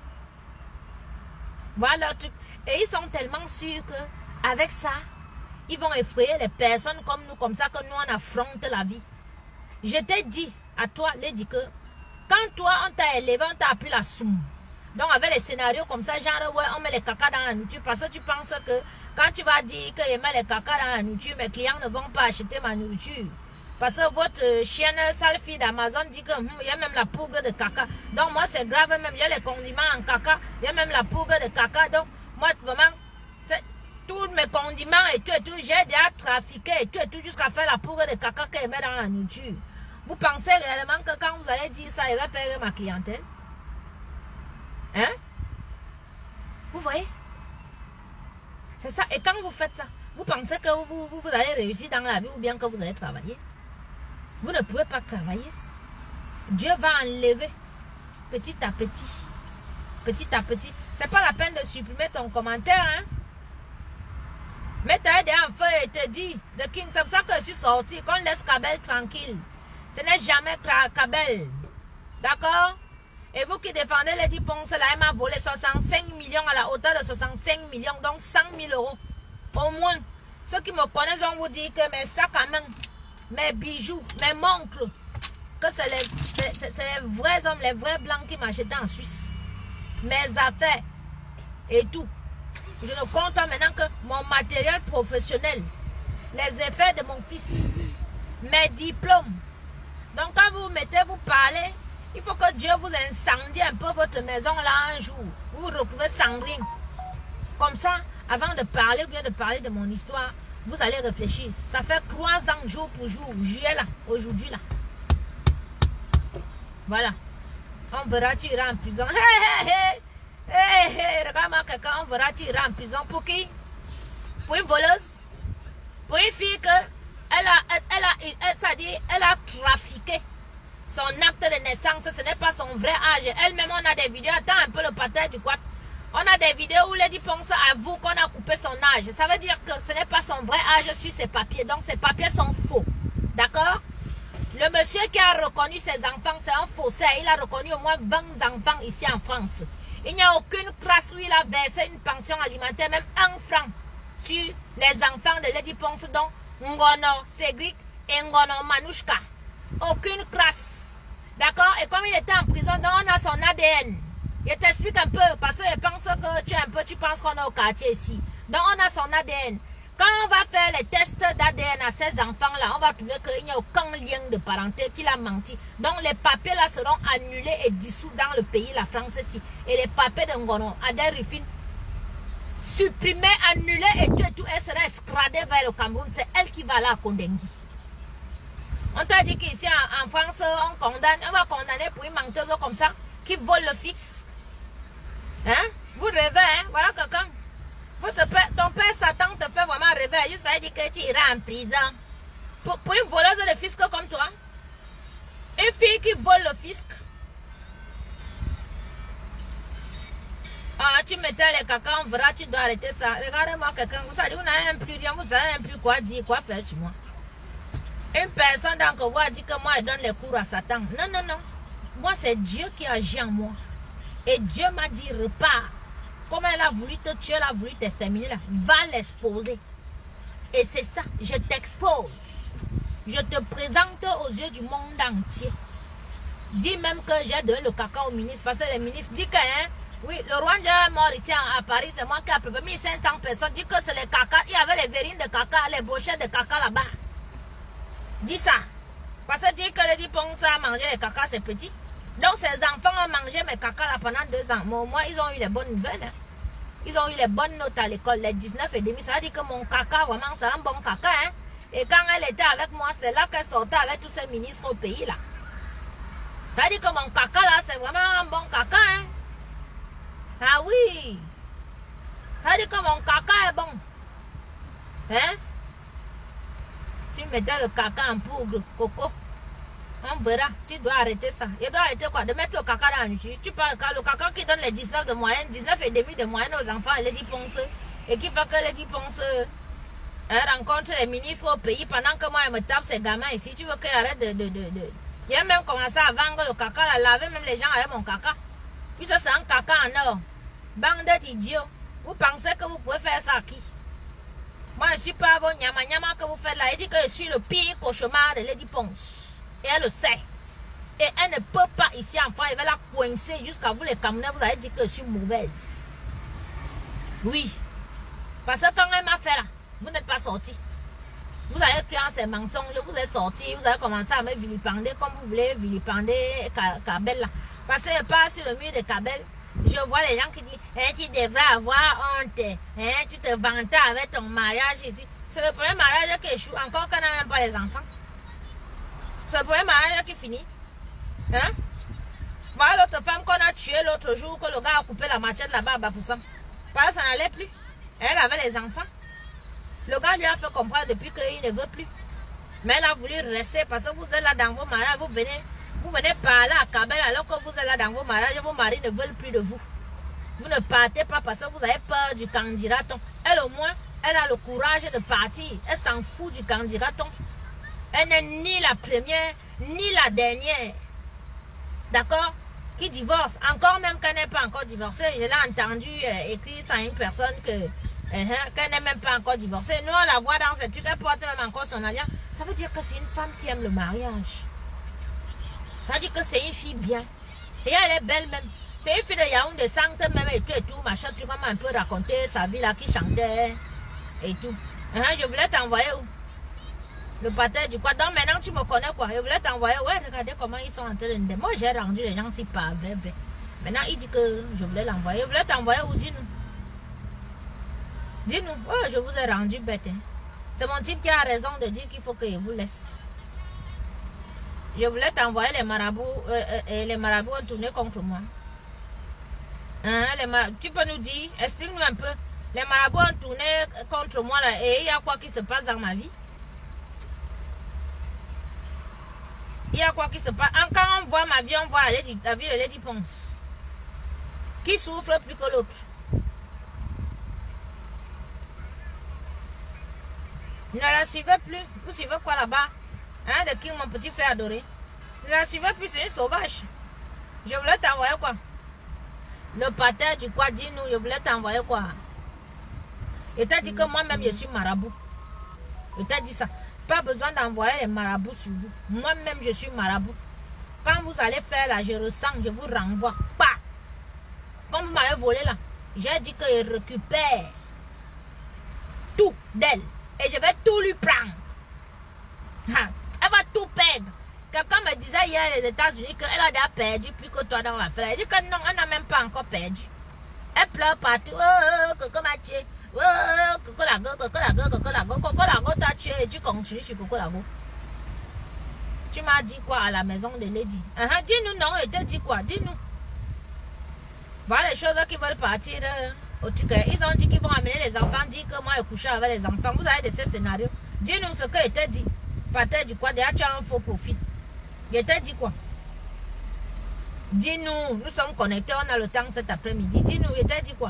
Voilà le truc. Et ils sont tellement sûrs que avec ça, ils vont effrayer les personnes comme nous, comme ça que nous on affronte la vie. Je t'ai dit à toi, Lady, que quand toi on t'a élevé, on t'a appris la somme. Donc avec les scénarios comme ça, genre ouais, on met les caca dans la nourriture parce que tu penses que quand tu vas dire que je mets les caca dans la nourriture, mes clients ne vont pas acheter ma nourriture. Parce que votre chienne sale fille d'Amazon dit que il y a même la poudre de caca. Donc moi c'est grave, même il y a les condiments en caca, il y a même la poudre de caca. Donc moi vraiment, tous mes condiments et tout, j'ai déjà trafiqué et tout jusqu'à faire la poudre de caca qu'elle met dans la nourriture. Vous pensez réellement que quand vous allez dire ça, il va perdre ma clientèle? Hein? Vous voyez? C'est ça. Et quand vous faites ça, vous pensez que vous allez réussir dans la vie ou bien que vous allez travailler? Vous ne pouvez pas travailler. Dieu va enlever petit à petit. Petit à petit. C'est pas la peine de supprimer ton commentaire, hein? Mais t'as aidé un feu et te dit, The King, c'est pour ça que je suis sorti, qu'on laisse Kabel tranquille. Ce n'est jamais Kabel. D'accord? Et vous qui défendez Lady Ponce, là, elle m'a volé 65 millions à la hauteur de 65 millions, donc 100 000 euros. Au moins, ceux qui me connaissent vont vous dire que mes sacs à main, mes bijoux, mes montres, que c'est les vrais hommes, les vrais blancs qui m'achetaient en Suisse. Mes affaires et tout. Je ne compte pas maintenant que mon matériel professionnel, les effets de mon fils, mes diplômes. Donc quand vous mettez, vous parlez, il faut que Dieu vous incendie un peu votre maison là un jour. Vous vous retrouvez sans rien. Comme ça, avant de parler ou bien de parler de mon histoire, vous allez réfléchir. Ça fait 3 ans jour pour jour. Juillet là, aujourd'hui là. Voilà. On verra, tu iras en prison. Regarde-moi quelqu'un, on verra, tu iras en prison. Pour qui? Pour une voleuse? Pour une fille que elle a trafiqué son acte de naissance. Ce n'est pas son vrai âge. Elle-même, on a des vidéos. Attends un peu le patin du quad. On a des vidéos où Lady Ponce avoue qu'on a coupé son âge. Ça veut dire que ce n'est pas son vrai âge sur ses papiers. Donc ces papiers sont faux. D'accord? Le monsieur qui a reconnu ses enfants, c'est un faussaire. Il a reconnu au moins 20 enfants ici en France. Il n'y a aucune trace où il a versé une pension alimentaire, même 1 franc, sur les enfants de Lady Ponce, dont Ngono Cédric et Ngono Manouchka. Aucune trace. D'accord? Et comme il était en prison, donc on a son ADN. Je t'explique un peu, parce que je pense que tu penses qu'on est au quartier ici. Donc on a son ADN. Quand on va faire les tests d'ADN à ces enfants-là, on va trouver qu'il n'y a aucun lien de parenté, qu'il a menti. Donc les papiers-là seront annulés et dissous dans le pays, la France ici. Et les papiers de Ngono, Adèle Rufine, supprimés, annulés et tout, elle sera escradée vers le Cameroun. C'est elle qui va là à Kondengui. On t'a dit qu'ici en France, on va condamner pour une menteuse comme ça, qui vole le fixe. Hein? Vous rêvez, hein? Voilà quelqu'un. Ton père Satan te fait vraiment rêver. Je savais dire que tu iras en prison. Pour une voleuse de fisc comme toi. Une fille qui vole le fisc. Ah, tu mettais les caca, on verra, tu dois arrêter ça. Regardez-moi quelqu'un, vous savez, vous n'avez même plus rien, vous savez même plus quoi dire, quoi faire sur moi. Une personne d'entre vous a dit que moi, elle donne les cours à Satan. Non, non, non. Moi, c'est Dieu qui agit en moi. Et Dieu m'a dit, repars. Comme elle a voulu te tuer, elle a voulu t'exterminer là. Va l'exposer. Et c'est ça, je t'expose. Je te présente aux yeux du monde entier. Dis même que j'ai donné le caca au ministre. Parce que le ministre dit que, hein, oui, le Rwanda est mort ici à Paris. C'est moi qui ai à peu près 1500 personnes. Dit que c'est les caca. Il y avait les verrines de caca, les brochettes de caca là-bas. Dis ça. Parce que dit que Lady Ponce a mangé les caca, c'est petit. Donc ces enfants ont mangé mes caca là pendant 2 ans. Mais au moins ils ont eu les bonnes nouvelles. Hein. Ils ont eu les bonnes notes à l'école, les 19,5. Ça veut dire que mon caca, vraiment, c'est un bon caca. Hein. Et quand elle était avec moi, c'est là qu'elle sortait avec tous ces ministres au pays là. Ça veut dire que mon caca là, c'est vraiment un bon caca. Hein. Ah oui. Ça veut dire que mon caca est bon. Hein? Tu mettais le caca en poudre, coco. On verra, tu dois arrêter ça. Il doit arrêter quoi? De mettre le caca dans la nourriture. Tu parles le caca qui donne les 19 de moyenne, 19,5 de moyenne aux enfants à Lady Ponce. Et qui fait que Lady Ponce rencontre les ministres au pays pendant que moi elle me tape ces gamins ici. Tu veux qu'elle arrête de... Il a même commencé à vendre le caca, à laver même les gens avec mon caca. Puis ça c'est un caca en or. Bande d'idiots. Vous pensez que vous pouvez faire ça à qui? Moi je ne suis pas vos nyama que vous faites là. Elle dit que je suis le pire cauchemar de Lady Ponce. Et elle le sait. Et elle ne peut pas ici en France. Elle va la coincer jusqu'à vous les Camerounais. Vous allez dire que je suis mauvaise. Oui. Parce que quand elle m'a fait là, vous n'êtes pas sorti. Vous allez crier ces mensonges, vous allez sortir, vous allez commencer à me vilipender comme vous voulez vilipender Kabel là. Parce que je passe sur le mur de Kabel, je vois les gens qui disent tu devrais avoir honte, tu te vantais avec ton mariage ici. C'est le premier mariage qui échoue, encore qu'on n'a même pas les enfants. C'est le premier mariage qui finit. Hein? Voilà l'autre femme qu'on a tuée l'autre jour, que le gars a coupé la machette là-bas à Bafoussam. Parce que ça n'allait plus. Elle avait les enfants. Le gars lui a fait comprendre depuis qu'il ne veut plus. Mais elle a voulu rester parce que vous êtes là dans vos mariages, vous venez parler à Kabel alors que vous êtes là dans vos mariages, vos maris ne veulent plus de vous. Vous ne partez pas parce que vous avez peur du candidaton. Elle au moins, elle a le courage de partir. Elle s'en fout du candidaton. Elle n'est ni la première, ni la dernière. D'accord? Qui divorce. Encore même qu'elle n'est pas encore divorcée. Je l'ai entendu écrire ça à une personne qu'elle n'est même pas encore divorcée. Nous, on la voit dans ce truc. Elle porte même encore son alliance. Ça veut dire que c'est une femme qui aime le mariage. Ça veut dire que c'est une fille bien. Et elle est belle même. C'est une fille de Yaoundé, Sainte même et tout, machin. Tu vas un peu raconter sa vie là qui chantait et tout. Je voulais t'envoyer où? Le pâté du quoi. Donc maintenant tu me connais quoi. Je voulais t'envoyer. Ouais, regardez comment ils sont en train de... Moi j'ai rendu les gens si pas vrai. Maintenant il dit que je voulais l'envoyer. Je voulais t'envoyer où? Dis-nous. Dis-nous. Oh, je vous ai rendu bête. Hein. C'est mon type qui a raison de dire qu'il faut que je vous laisse. Je voulais t'envoyer les marabouts. Et les marabouts ont tourné contre moi. Tu peux nous dire, explique-nous un peu. Les marabouts ont tourné contre moi là. Et il y a quoi qui se passe dans ma vie? Il y a quoi qui se passe? Quand on voit ma vie, on voit la vie de Lady Ponce. Qui souffre plus que l'autre. Ne la suivez plus. Vous suivez quoi là-bas? De qui mon petit frère adoré? Ne la suivez plus, c'est une sauvage. Je voulais t'envoyer quoi? Le patin du quoi, dis-nous, je voulais t'envoyer quoi? Je t'ai dit que moi-même je suis marabout. Je t'ai dit ça. Pas besoin d'envoyer les marabouts sur vous. Moi-même, je suis marabout. Quand vous allez faire là, je ressens, je vous renvoie. Pas. Comme vous m'avez volé là, j'ai dit que je récupère tout d'elle. Et je vais tout lui prendre. Elle va tout perdre. Quelqu'un me disait hier aux États-Unis qu'elle a déjà perdu plus que toi dans l'affaire. Elle dit que non, elle n'a même pas encore perdu. Elle pleure partout. Oh, Coco m'a tué. Oh, Coco Lago, Coco Lago, Coco Lago. Coco Lago t'a tué et tu continues sur Coco Lago. Tu m'as dit quoi à la maison de Lady? Dis-nous non, elle t'a dit quoi? Dis-nous. Voilà les choses qui veulent partir au truc. Ils ont dit qu'ils vont amener les enfants, dire que moi je couchais avec les enfants. Vous avez de ces scénarios. Dis-nous ce que t'a dit. Partir du quoi? Déjà tu as un faux profil. Je t'ai dit quoi? Dis-nous, nous sommes connectés, on a le temps cet après-midi. Dis-nous, je t'ai dit quoi?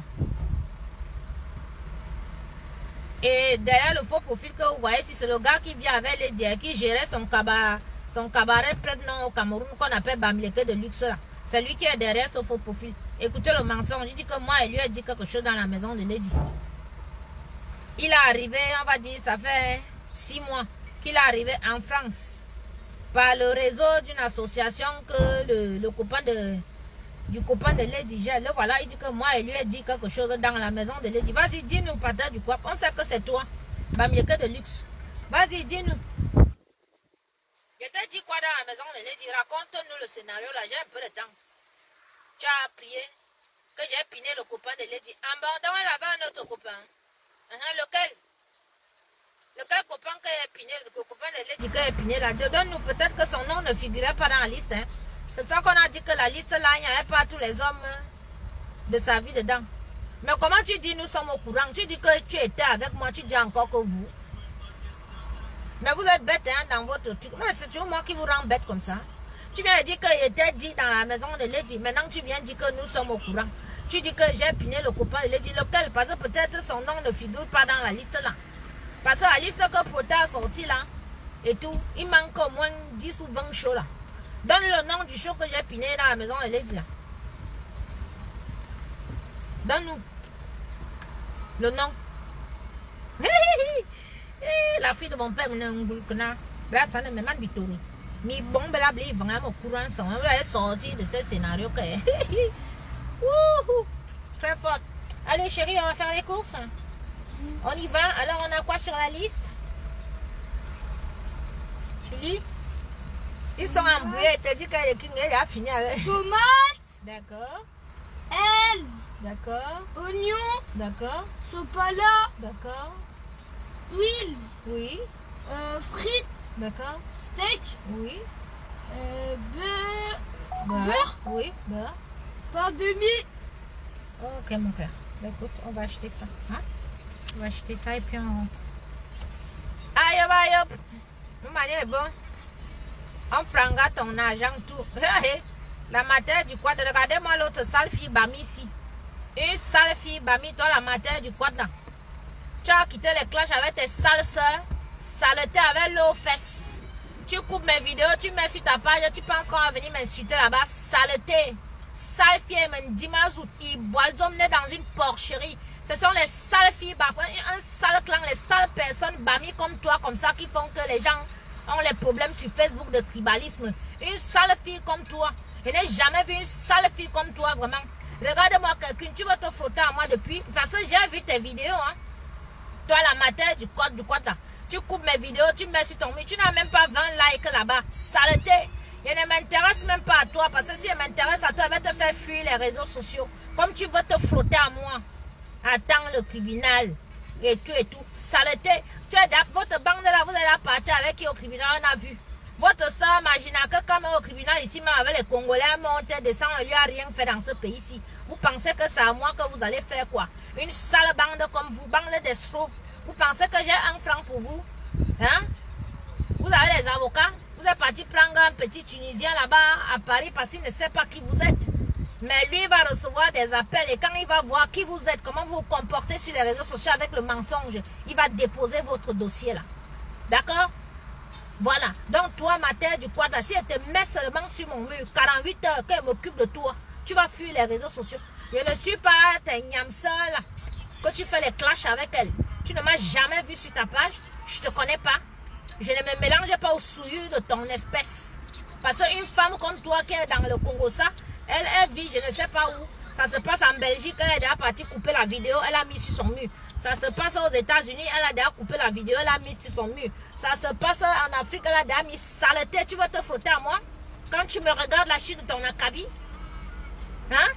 Et derrière le faux profil que vous voyez, si c'est le gars qui vient avec les dieux, qui gérait son cabaret prête-nom au Cameroun, qu'on appelle Bamileke de luxe là. C'est lui qui est derrière ce faux profil. Écoutez le mensonge, il dit que moi, il lui a dit quelque chose dans la maison de Lady. Il est arrivé, on va dire, ça fait 6 mois qu'il est arrivé en France. Par le réseau d'une association que le copain du copain de Lady gère. Le voilà, il dit que moi, il lui a dit quelque chose dans la maison de Lady. Vas-y, dis-nous, partage du quoi. On sait que c'est toi. Bamileke de luxe. Vas-y, dis-nous. Je t'ai dit quoi dans la maison de Lady? Raconte-nous le scénario là, j'ai un peu de temps. Tu as prié que j'ai piné le copain de Lady. En bordant, elle avait un autre copain. Lequel? Lequel copain qui est piné, le copain de Lady qui est piné là? Donne-nous, peut-être que son nom ne figurait pas dans la liste. C'est pour ça qu'on a dit que la liste là, il n'y avait pas tous les hommes de sa vie dedans. Mais comment tu dis nous sommes au courant? Tu dis que tu étais avec moi, tu dis encore que vous. Mais vous êtes bête dans votre truc. Mais c'est toujours moi qui vous rend bête comme ça. Tu viens de dire qu'il était dit dans la maison de Lady. Maintenant tu viens de dire que nous sommes au courant. Tu dis que j'ai piné le copain de Lady. Lequel? Parce que peut-être son nom ne figure pas dans la liste là. Parce que la liste que Pota a sorti là, et tout, il manque au moins 10 ou 20 shows là. Donne le nom du show que j'ai piné dans la maison de Lady là. Donne-nous le nom. La fille de mon père, là, ça ne me demande pas. Mais bon, là, il va vraiment au courant. Vous allez sortir de ce scénario. Très fort. Allez, chérie, on va faire les courses. On y va. Alors, on a quoi sur la liste? Fini. Ils sont embrouillés. Tu dis qu'elle a fini avec. Tomate. D'accord. Elle. D'accord. Oignon. D'accord. Sopala. D'accord. Huile. Oui. Frites. D'accord. Steak. Oui. Beurre. Beurre. Oui. Beurre. Pain de mie. Ok, mon père. Écoute, on va acheter ça. Hein? On va acheter ça et puis on rentre. Aïe, aïe, aïe. De manière est bon. On prendra ton argent, tout. La matière du quad. Regardez-moi l'autre sale fille Bami ici. Une sale fille Bami, toi, la matière du quad là. Tu as quitté les clashs avec tes sales soeurs. Saleté avec l'eau aux fesses. Tu coupes mes vidéos, tu mets sur ta page, tu penses qu'on va venir m'insulter là-bas. Saleté. Sale fille, ils boivent dans une porcherie. Ce sont les sales filles, un sale clan, les sales personnes Bami comme toi, comme ça, qui font que les gens ont les problèmes sur Facebook de tribalisme. Une sale fille comme toi. Je n'ai jamais vu une sale fille comme toi, vraiment. Regarde-moi quelqu'un, tu veux te frotter à moi depuis, parce que j'ai vu tes vidéos, hein. Toi, la matière du code là. Tu coupes mes vidéos, tu mets sur ton mur, tu n'as même pas 20 likes là-bas. Saleté. Je ne m'intéresse même pas à toi, parce que si elle m'intéresse à toi, elle va te faire fuir les réseaux sociaux. Comme tu veux te frotter à moi. Attends le tribunal. Et tout. Saleté. Tu es votre bande là, vous allez partir avec qui au tribunal, on a vu. Votre soeur Magina, que comme au tribunal ici, même avec les Congolais, montent, descendent, elle lui a rien fait dans ce pays-ci. Vous pensez que c'est à moi que vous allez faire quoi? Une sale bande comme vous, bande d'escrocs. Vous pensez que j'ai un franc pour vous? Hein? Vous avez les avocats? Vous êtes parti prendre un petit Tunisien là-bas à Paris parce qu'il ne sait pas qui vous êtes. Mais lui va recevoir des appels et quand il va voir qui vous êtes, comment vous vous comportez sur les réseaux sociaux avec le mensonge, il va déposer votre dossier là. D'accord? Voilà. Donc toi, ma terre du quad, si elle te met seulement sur mon mur, 48 heures qu'elle m'occupe de toi, tu vas fuir les réseaux sociaux. Je ne suis pas ta niamseur là, que tu fais les clashs avec elle. Tu ne m'as jamais vu sur ta page, je te connais pas. Je ne me mélange pas au souillure de ton espèce. Parce qu'une femme comme toi qui est dans le Congo, ça, elle vit, je ne sais pas où. Ça se passe en Belgique, elle est déjà partie couper la vidéo, elle a mis sur son mur. Ça se passe aux États-Unis, elle a déjà coupé la vidéo, elle a mis sur son mur. Ça se passe en Afrique, elle a déjà mis saleté. Tu veux te frotter à moi? Quand tu me regardes la chute de ton acabit? Hein?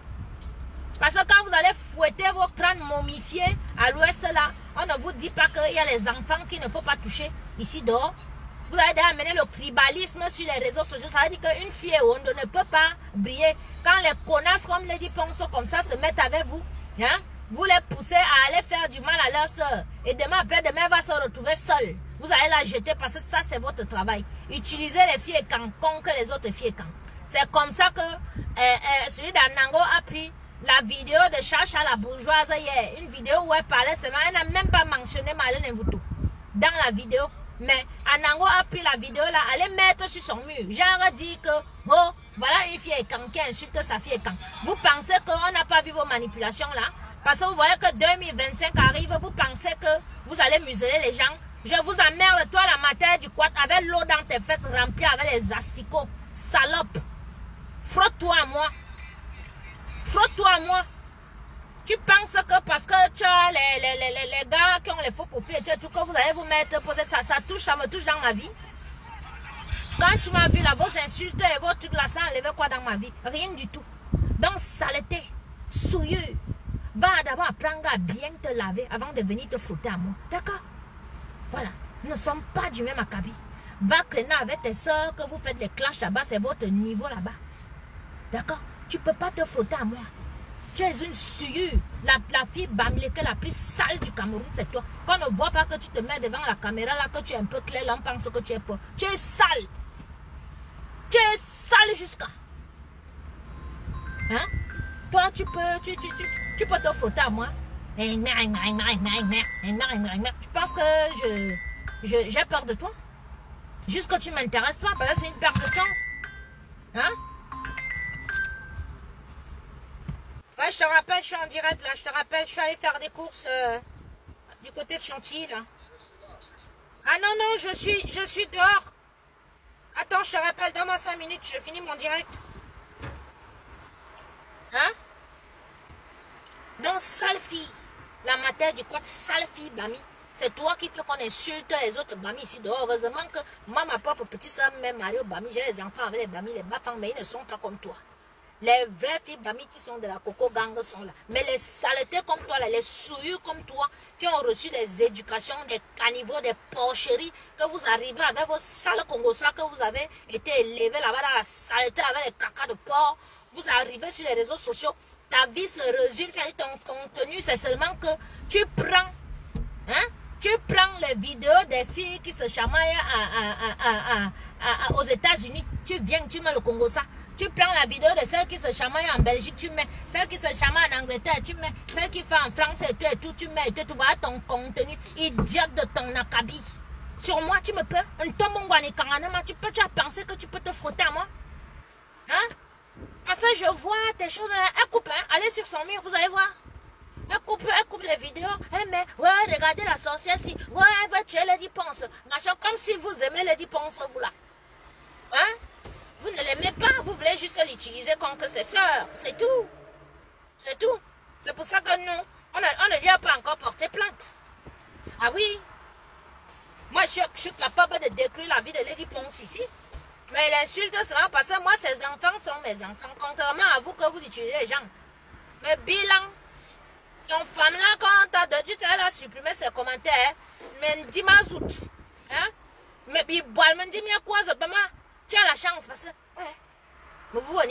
Parce que quand vous allez fouetter vos crânes momifiés à l'ouest là, on ne vous dit pas qu'il y a les enfants qu'il ne faut pas toucher ici dehors. Vous avez déjà amené le tribalisme sur les réseaux sociaux. Ça veut dire qu'une fille honte ne peut pas briller. Quand les connasses comme Lady Ponceau comme ça se mettent avec vous, hein, vous les poussez à aller faire du mal à leur soeur. Et demain après-demain, elle va se retrouver seule. Vous allez la jeter parce que ça c'est votre travail. Utilisez les filles cancons que les autres filles cancons. C'est comme ça que celui d'Anango a pris la vidéo de Chacha la bourgeoise hier. Une vidéo où elle parlait seulement. Elle n'a même pas mentionné Marlène Mvuto dans la vidéo. Mais Anango a pris la vidéo là, allait mettre sur son mur. Genre dit que, oh, voilà une fille écan qui insulte sa fille écan. Vous pensez qu'on n'a pas vu vos manipulations là? Parce que vous voyez que 2025 arrive, vous pensez que vous allez museler les gens. Je vous emmerde, toi la matière du quad, avec l'eau dans tes fesses remplie avec les asticots. Salope. Frotte-toi à moi. Frotte-toi à moi. Tu penses que parce que tu as les gars qui ont les faux profils et tout, que vous allez vous mettre, peut-être ça touche, ça me touche dans ma vie. Quand tu m'as vu là, vos insultes et vos trucs là, ça enlève quoi dans ma vie? Rien du tout. Donc, saleté, souilleux, va d'abord apprendre à bien te laver avant de venir te frotter à moi. D'accord? Voilà. Nous ne sommes pas du même acabit. Va traîner avec tes soeurs que vous faites les clashs là-bas, c'est votre niveau là-bas. D'accord? Tu ne peux pas te frotter à moi. Tu es une souillure. La fille bamileke la plus sale du Cameroun, c'est toi. Quand on ne voit pas que tu te mets devant la caméra, là, que tu es un peu clair, là, on pense que tu es pauvre. Tu es sale. Tu es sale jusqu'à. Hein? Toi, tu peux te frotter à moi. Tu penses que j'ai peur de toi? Juste que tu ne m'intéresses pas, parce que c'est une perte de temps. Hein? Ouais, je te rappelle, je suis en direct là, je te rappelle, je suis allé faire des courses du côté de Chantilly là. Ah non, non, je suis dehors. Attends, je te rappelle, donne-moi 5 minutes, je finis mon direct. Hein? Donc, sale fille, la matière du quad, sale fille, Bami, C'est toi qui fais qu'on insulte les autres bamis ici dehors. Heureusement que moi, ma propre petite soeur, même mariée au bami, j'ai les enfants avec les bamis, les bafans, mais ils ne sont pas comme toi. Les vraies filles bamis qui sont de la Coco Gang sont là. Mais les saletés comme toi, là, les souillures comme toi, qui ont reçu des éducations, des caniveaux, des porcheries, que vous arrivez avec vos sales congossas, que vous avez été élevés là-bas dans la saleté avec les cacas de porc, vous arrivez sur les réseaux sociaux, ta vie se résume, c'est-à-dire ton contenu, c'est seulement que tu prends, tu prends les vidéos des filles qui se chamaillent aux États-Unis, tu viens, tu mets le Congo-ça. Tu prends la vidéo de celle qui se chamaille en Belgique, tu mets. Celle qui se chamaille en Angleterre, tu mets. Celle qui fait en France et tout, tu mets. Tu vois ton contenu idiote de ton acabit. Sur moi, tu me peux. Tu as pensé que tu peux te frotter à moi? Hein? Parce que je vois tes choses. Elle coupe, hein? Allez sur son mur, vous allez voir. Elle coupe les vidéos. Elle met, ouais, regardez la sorcière si. Ouais, elle veut tuer Lady Ponce. Machin, comme si vous aimez Lady Ponce, vous là. Hein? Vous ne l'aimez pas, vous voulez juste l'utiliser comme que c'est sœur, c'est tout. C'est tout. C'est pour ça que nous, on ne lui a pas encore porté plainte. Ah oui. Moi, je suis capable de détruire la vie de Lady Ponce ici. Mais l'insulte sera parce que moi, ces enfants sont mes enfants. Contrairement à vous que vous utilisez les gens. Mais bilan, ton femme là, quand t'as de tu elle a supprimé ses commentaires, mais dimanche août. Hein? Mais puis, me dit, mais quoi, tu as la chance parce que, ouais. Mais vous,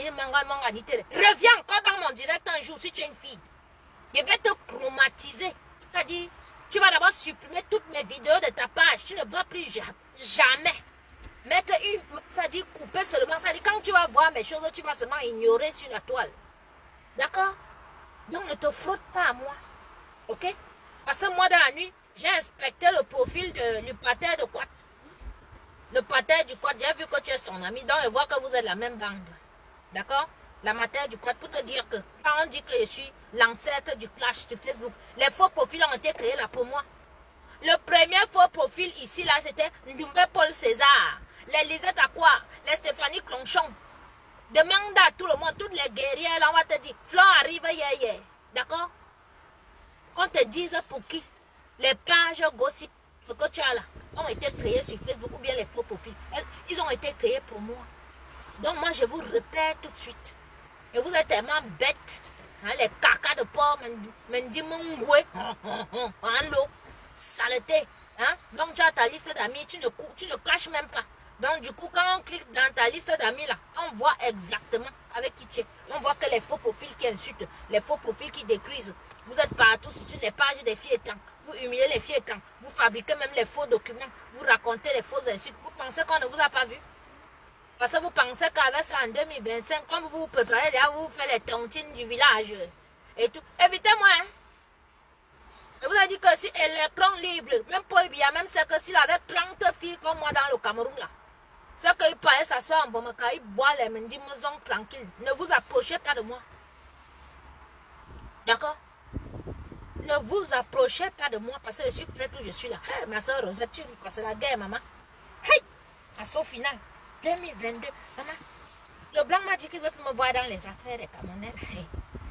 reviens encore dans mon direct un jour si tu es une fille. Je vais te traumatiser. C'est-à-dire, tu vas d'abord supprimer toutes mes vidéos de ta page. Tu ne vas plus jamais mettre une, c'est-à-dire couper seulement. C'est-à-dire, quand tu vas voir mes choses, tu vas seulement ignorer sur la toile. D'accord? Donc, ne te frotte pas à moi. Ok? Parce que moi, dans la nuit, j'ai inspecté le profil du pater de quoi? Le pater du quad, j'ai vu que tu es son ami, donc je vois que vous êtes la même bande. D'accord? La mater du quad, pour te dire que quand on dit que je suis l'ancêtre du clash sur Facebook, les faux profils ont été créés là pour moi. Le premier faux profil ici, là, c'était Ndoumbé Paul César, les Lisette à quoi? Les Stéphanie Clonchon. Demande à tout le monde, toutes les guerrières, là, on va te dire, Flore arrive hier. D'accord? Qu'on te dise pour qui? Les pages gossip, ce que tu as là, ont été créés sur Facebook ou bien les faux profils. Ils ont été créés pour moi. Donc moi, je vous répète tout de suite. Et vous êtes tellement bêtes. Hein, les cacas de porc, Mendi Mungwe, en l'eau, saleté. Hein? Donc tu as ta liste d'amis, tu ne caches même pas. Donc du coup, quand on clique dans ta liste d'amis là, on voit exactement avec qui tu es. On voit que les faux profils qui insultent, les faux profils qui détruisent. Vous êtes partout sur les pages des filles étangs. Vous humiliez les filles étangs. Vous fabriquez même les faux documents. Vous racontez les fausses insultes. Vous pensez qu'on ne vous a pas vu? Parce que vous pensez qu'avec ça en 2025, comme vous vous préparez, là, vous faites les tontines du village. Et tout. Évitez-moi, hein. Je vous ai dit que sur l'écran libre, même Paul Biya, même c'est que s'il avait 30 filles comme moi dans le Cameroun, là, c'est qu'il parlait s'asseoir en Bomaka, il boit les mendimosons tranquilles. Ne vous approchez pas de moi. D'accord? Ne vous approchez pas de moi parce que je suis prête où je suis là. Hey, ma soeur Rosette, tu vois, c'est la guerre, maman. Hey! À son final, 2022, maman. Le blanc m'a dit qu'il veut me voir dans les affaires des Camerounais. Hey.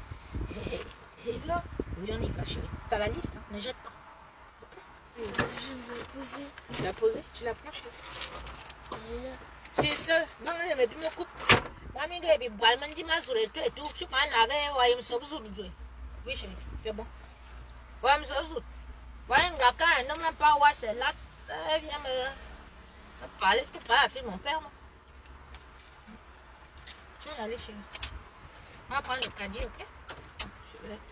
Il va? Oui, on y va, chérie. Tu as la liste, hein? Ne jette pas. Ok? Je vais la poser. Tu l'as posée? Tu la prends, chérie? C'est ça. Non, mais tu me coupes. Mamie, baby, bois, me dit ma soeur et tout. Je suis pas là, ouais, il me sauve. Oui, chérie, c'est bon. Ouais, je me sauve. Ouais, un gars, quand un homme n'a pas watch, là, ça vient me parler. Tu parles à la fille de mon père, moi. Tiens, allez, chérie. On va prendre le caddie, ok? Je vais.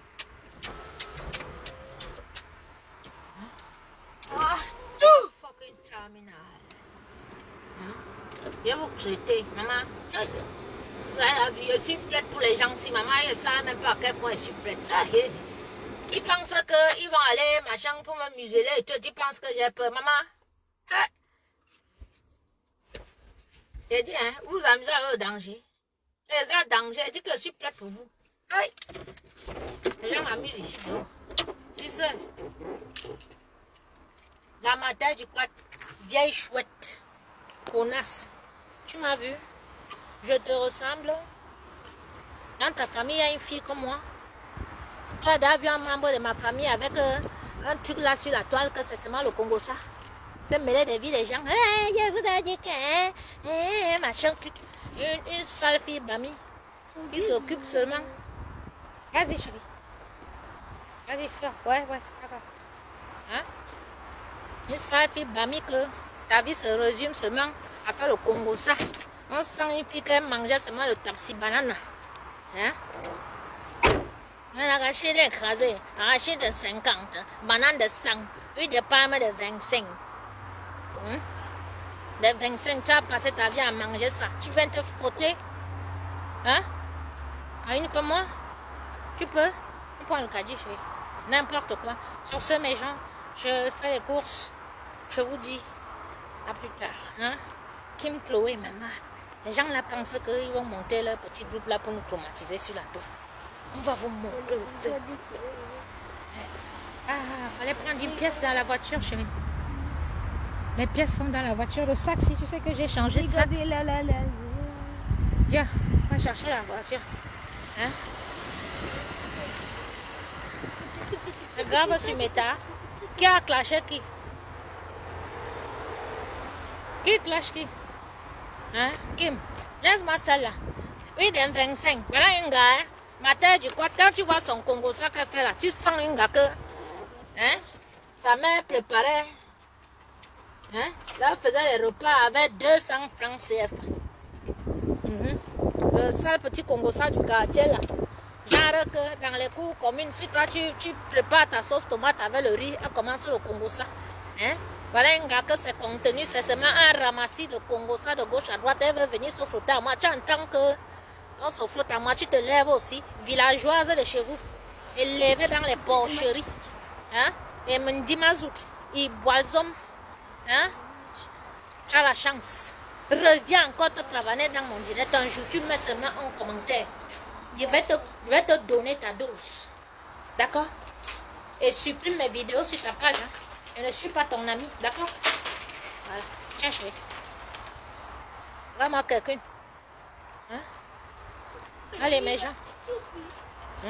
Ah, tout fucking terminal. Je vais vous traiter, maman. Je suis prête pour les gens. Si maman, elle ne sait même pas à quel point je suis prête. Ils pensent qu'ils vont aller, machin, pour me museler et toi, tu penses que j'ai peur, maman? J'ai dit, hein, vous amusez avec le danger. Les danger, j'ai dit que je suis prête pour vous. Aïe. Les gens m'amusent ici, donc. Tu sais. La matin du quad, vieille chouette, connasse. Tu m'as vu? Je te ressemble. Dans ta famille, il y a une fille comme moi. Tu as déjà vu un membre de ma famille avec un truc là sur la toile que c'est seulement le Congo ça. C'est mêlé des vies des gens. Hey, je vous ai dit que... Hey, machin, une seule fille Bami qui s'occupe seulement. Vas-y, chérie. Vas-y, ça. Ouais, c'est ça. Hein? Une seule fille Bami que ta vie se résume seulement à faire le Congo ça. On sent une fille qui mangeait seulement le tapsi banane. Hein? On a arraché d'écraser, arraché de 50, banane de 100, huile de palme de 25. De 25, tu as passé ta vie à manger ça. Tu viens te frotter. Hein? À une comme moi, tu peux. On prend le caddie, chérie. N'importe quoi. Sur ce, mes gens, je fais les courses. Je vous dis à plus tard. Hein? Kim, Chloé, maman. Les gens là pensent qu'ils vont monter leur petit groupe là pour nous traumatiser sur la tour. On va vous montrer. Ah, fallait prendre une pièce dans la voiture, chérie. Les pièces sont dans la voiture. Le sac, si tu sais que j'ai changé de sac. Viens, va chercher la voiture. Hein? C'est grave sur Meta. Qui a clashé qui? Qui clash qui? Hein? Kim, laisse-moi celle-là. Oui, d'un 25. Voilà un gars. Hein? Matin, je crois, quand tu vois son Congo, ça qu'elle fait là, tu sens un gars que. Hein? Sa mère préparait. Hein? Là, faisait les repas avec 200 francs CFA. Le sale petit Congo ça du quartier là. Genre que dans les cours communes, si toi tu prépares ta sauce tomate avec le riz, elle commence le Congo ça. Hein? Voilà un gars que c'est contenu, c'est seulement un ramassis de Congo ça de gauche à droite. Elle veut venir se frotter à moi. Tu entends que on se frotte à moi, tu te lèves aussi. Villageoise de chez vous. Élevée dans les porcheries. Hein? Et me dit mazout. Il boit l'homme. Hein? Tu as la chance. Reviens encore te travailler dans mon direct un jour. Tu mets seulement un commentaire. Je vais te donner ta dose. D'accord? Et supprime mes vidéos sur ta page. Hein? Je ne suis pas ton ami. D'accord? Voilà. Tiens, chérie. Va-moi quelqu'un. Hein? Allez, mes gens. Hein?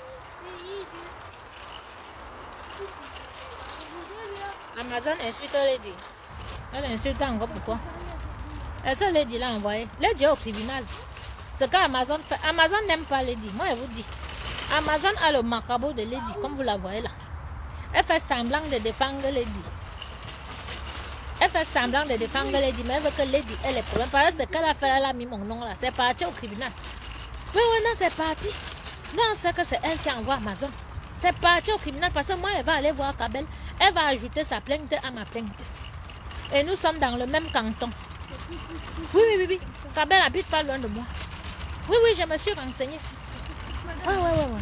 Amazon insulte Lady. Elle insulte encore pourquoi? Et ce Lady l'a envoyé. Lady est au tribunal. Ce qu'Amazon fait. Amazon n'aime pas Lady. Moi, je vous dis. Amazon a le macabre de Lady, comme vous la voyez là. Elle fait semblant de défendre Lady. Elle fait semblant de défendre Lady, mais elle veut que Lady ait les problèmes. Parce que ce qu'elle a fait, elle a mis mon nom là. C'est parti au tribunal. Oui, non, c'est parti. Non, c'est que c'est elle qui envoie Amazon. C'est parti au tribunal parce que moi, elle va aller voir Kabel. Elle va ajouter sa plainte à ma plainte. Et nous sommes dans le même canton. Oui. Kabel habite pas loin de moi. Oui, je me suis renseignée. Ouais.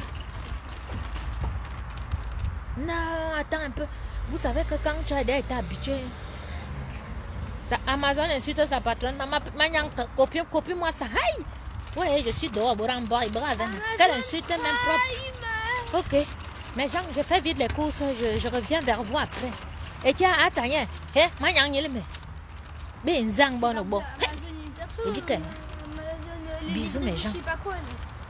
Non, attends un peu. Vous savez que quand tu as été habitué, ça, Amazon insulte sa patronne. Maman, copie-moi ça. Aïe! Oui, je suis dehors, quelle insulte même propre. Ok. Mais Jean, je fais vite les courses, je reviens vers vous après. Et tiens, attends, bisous mes gens.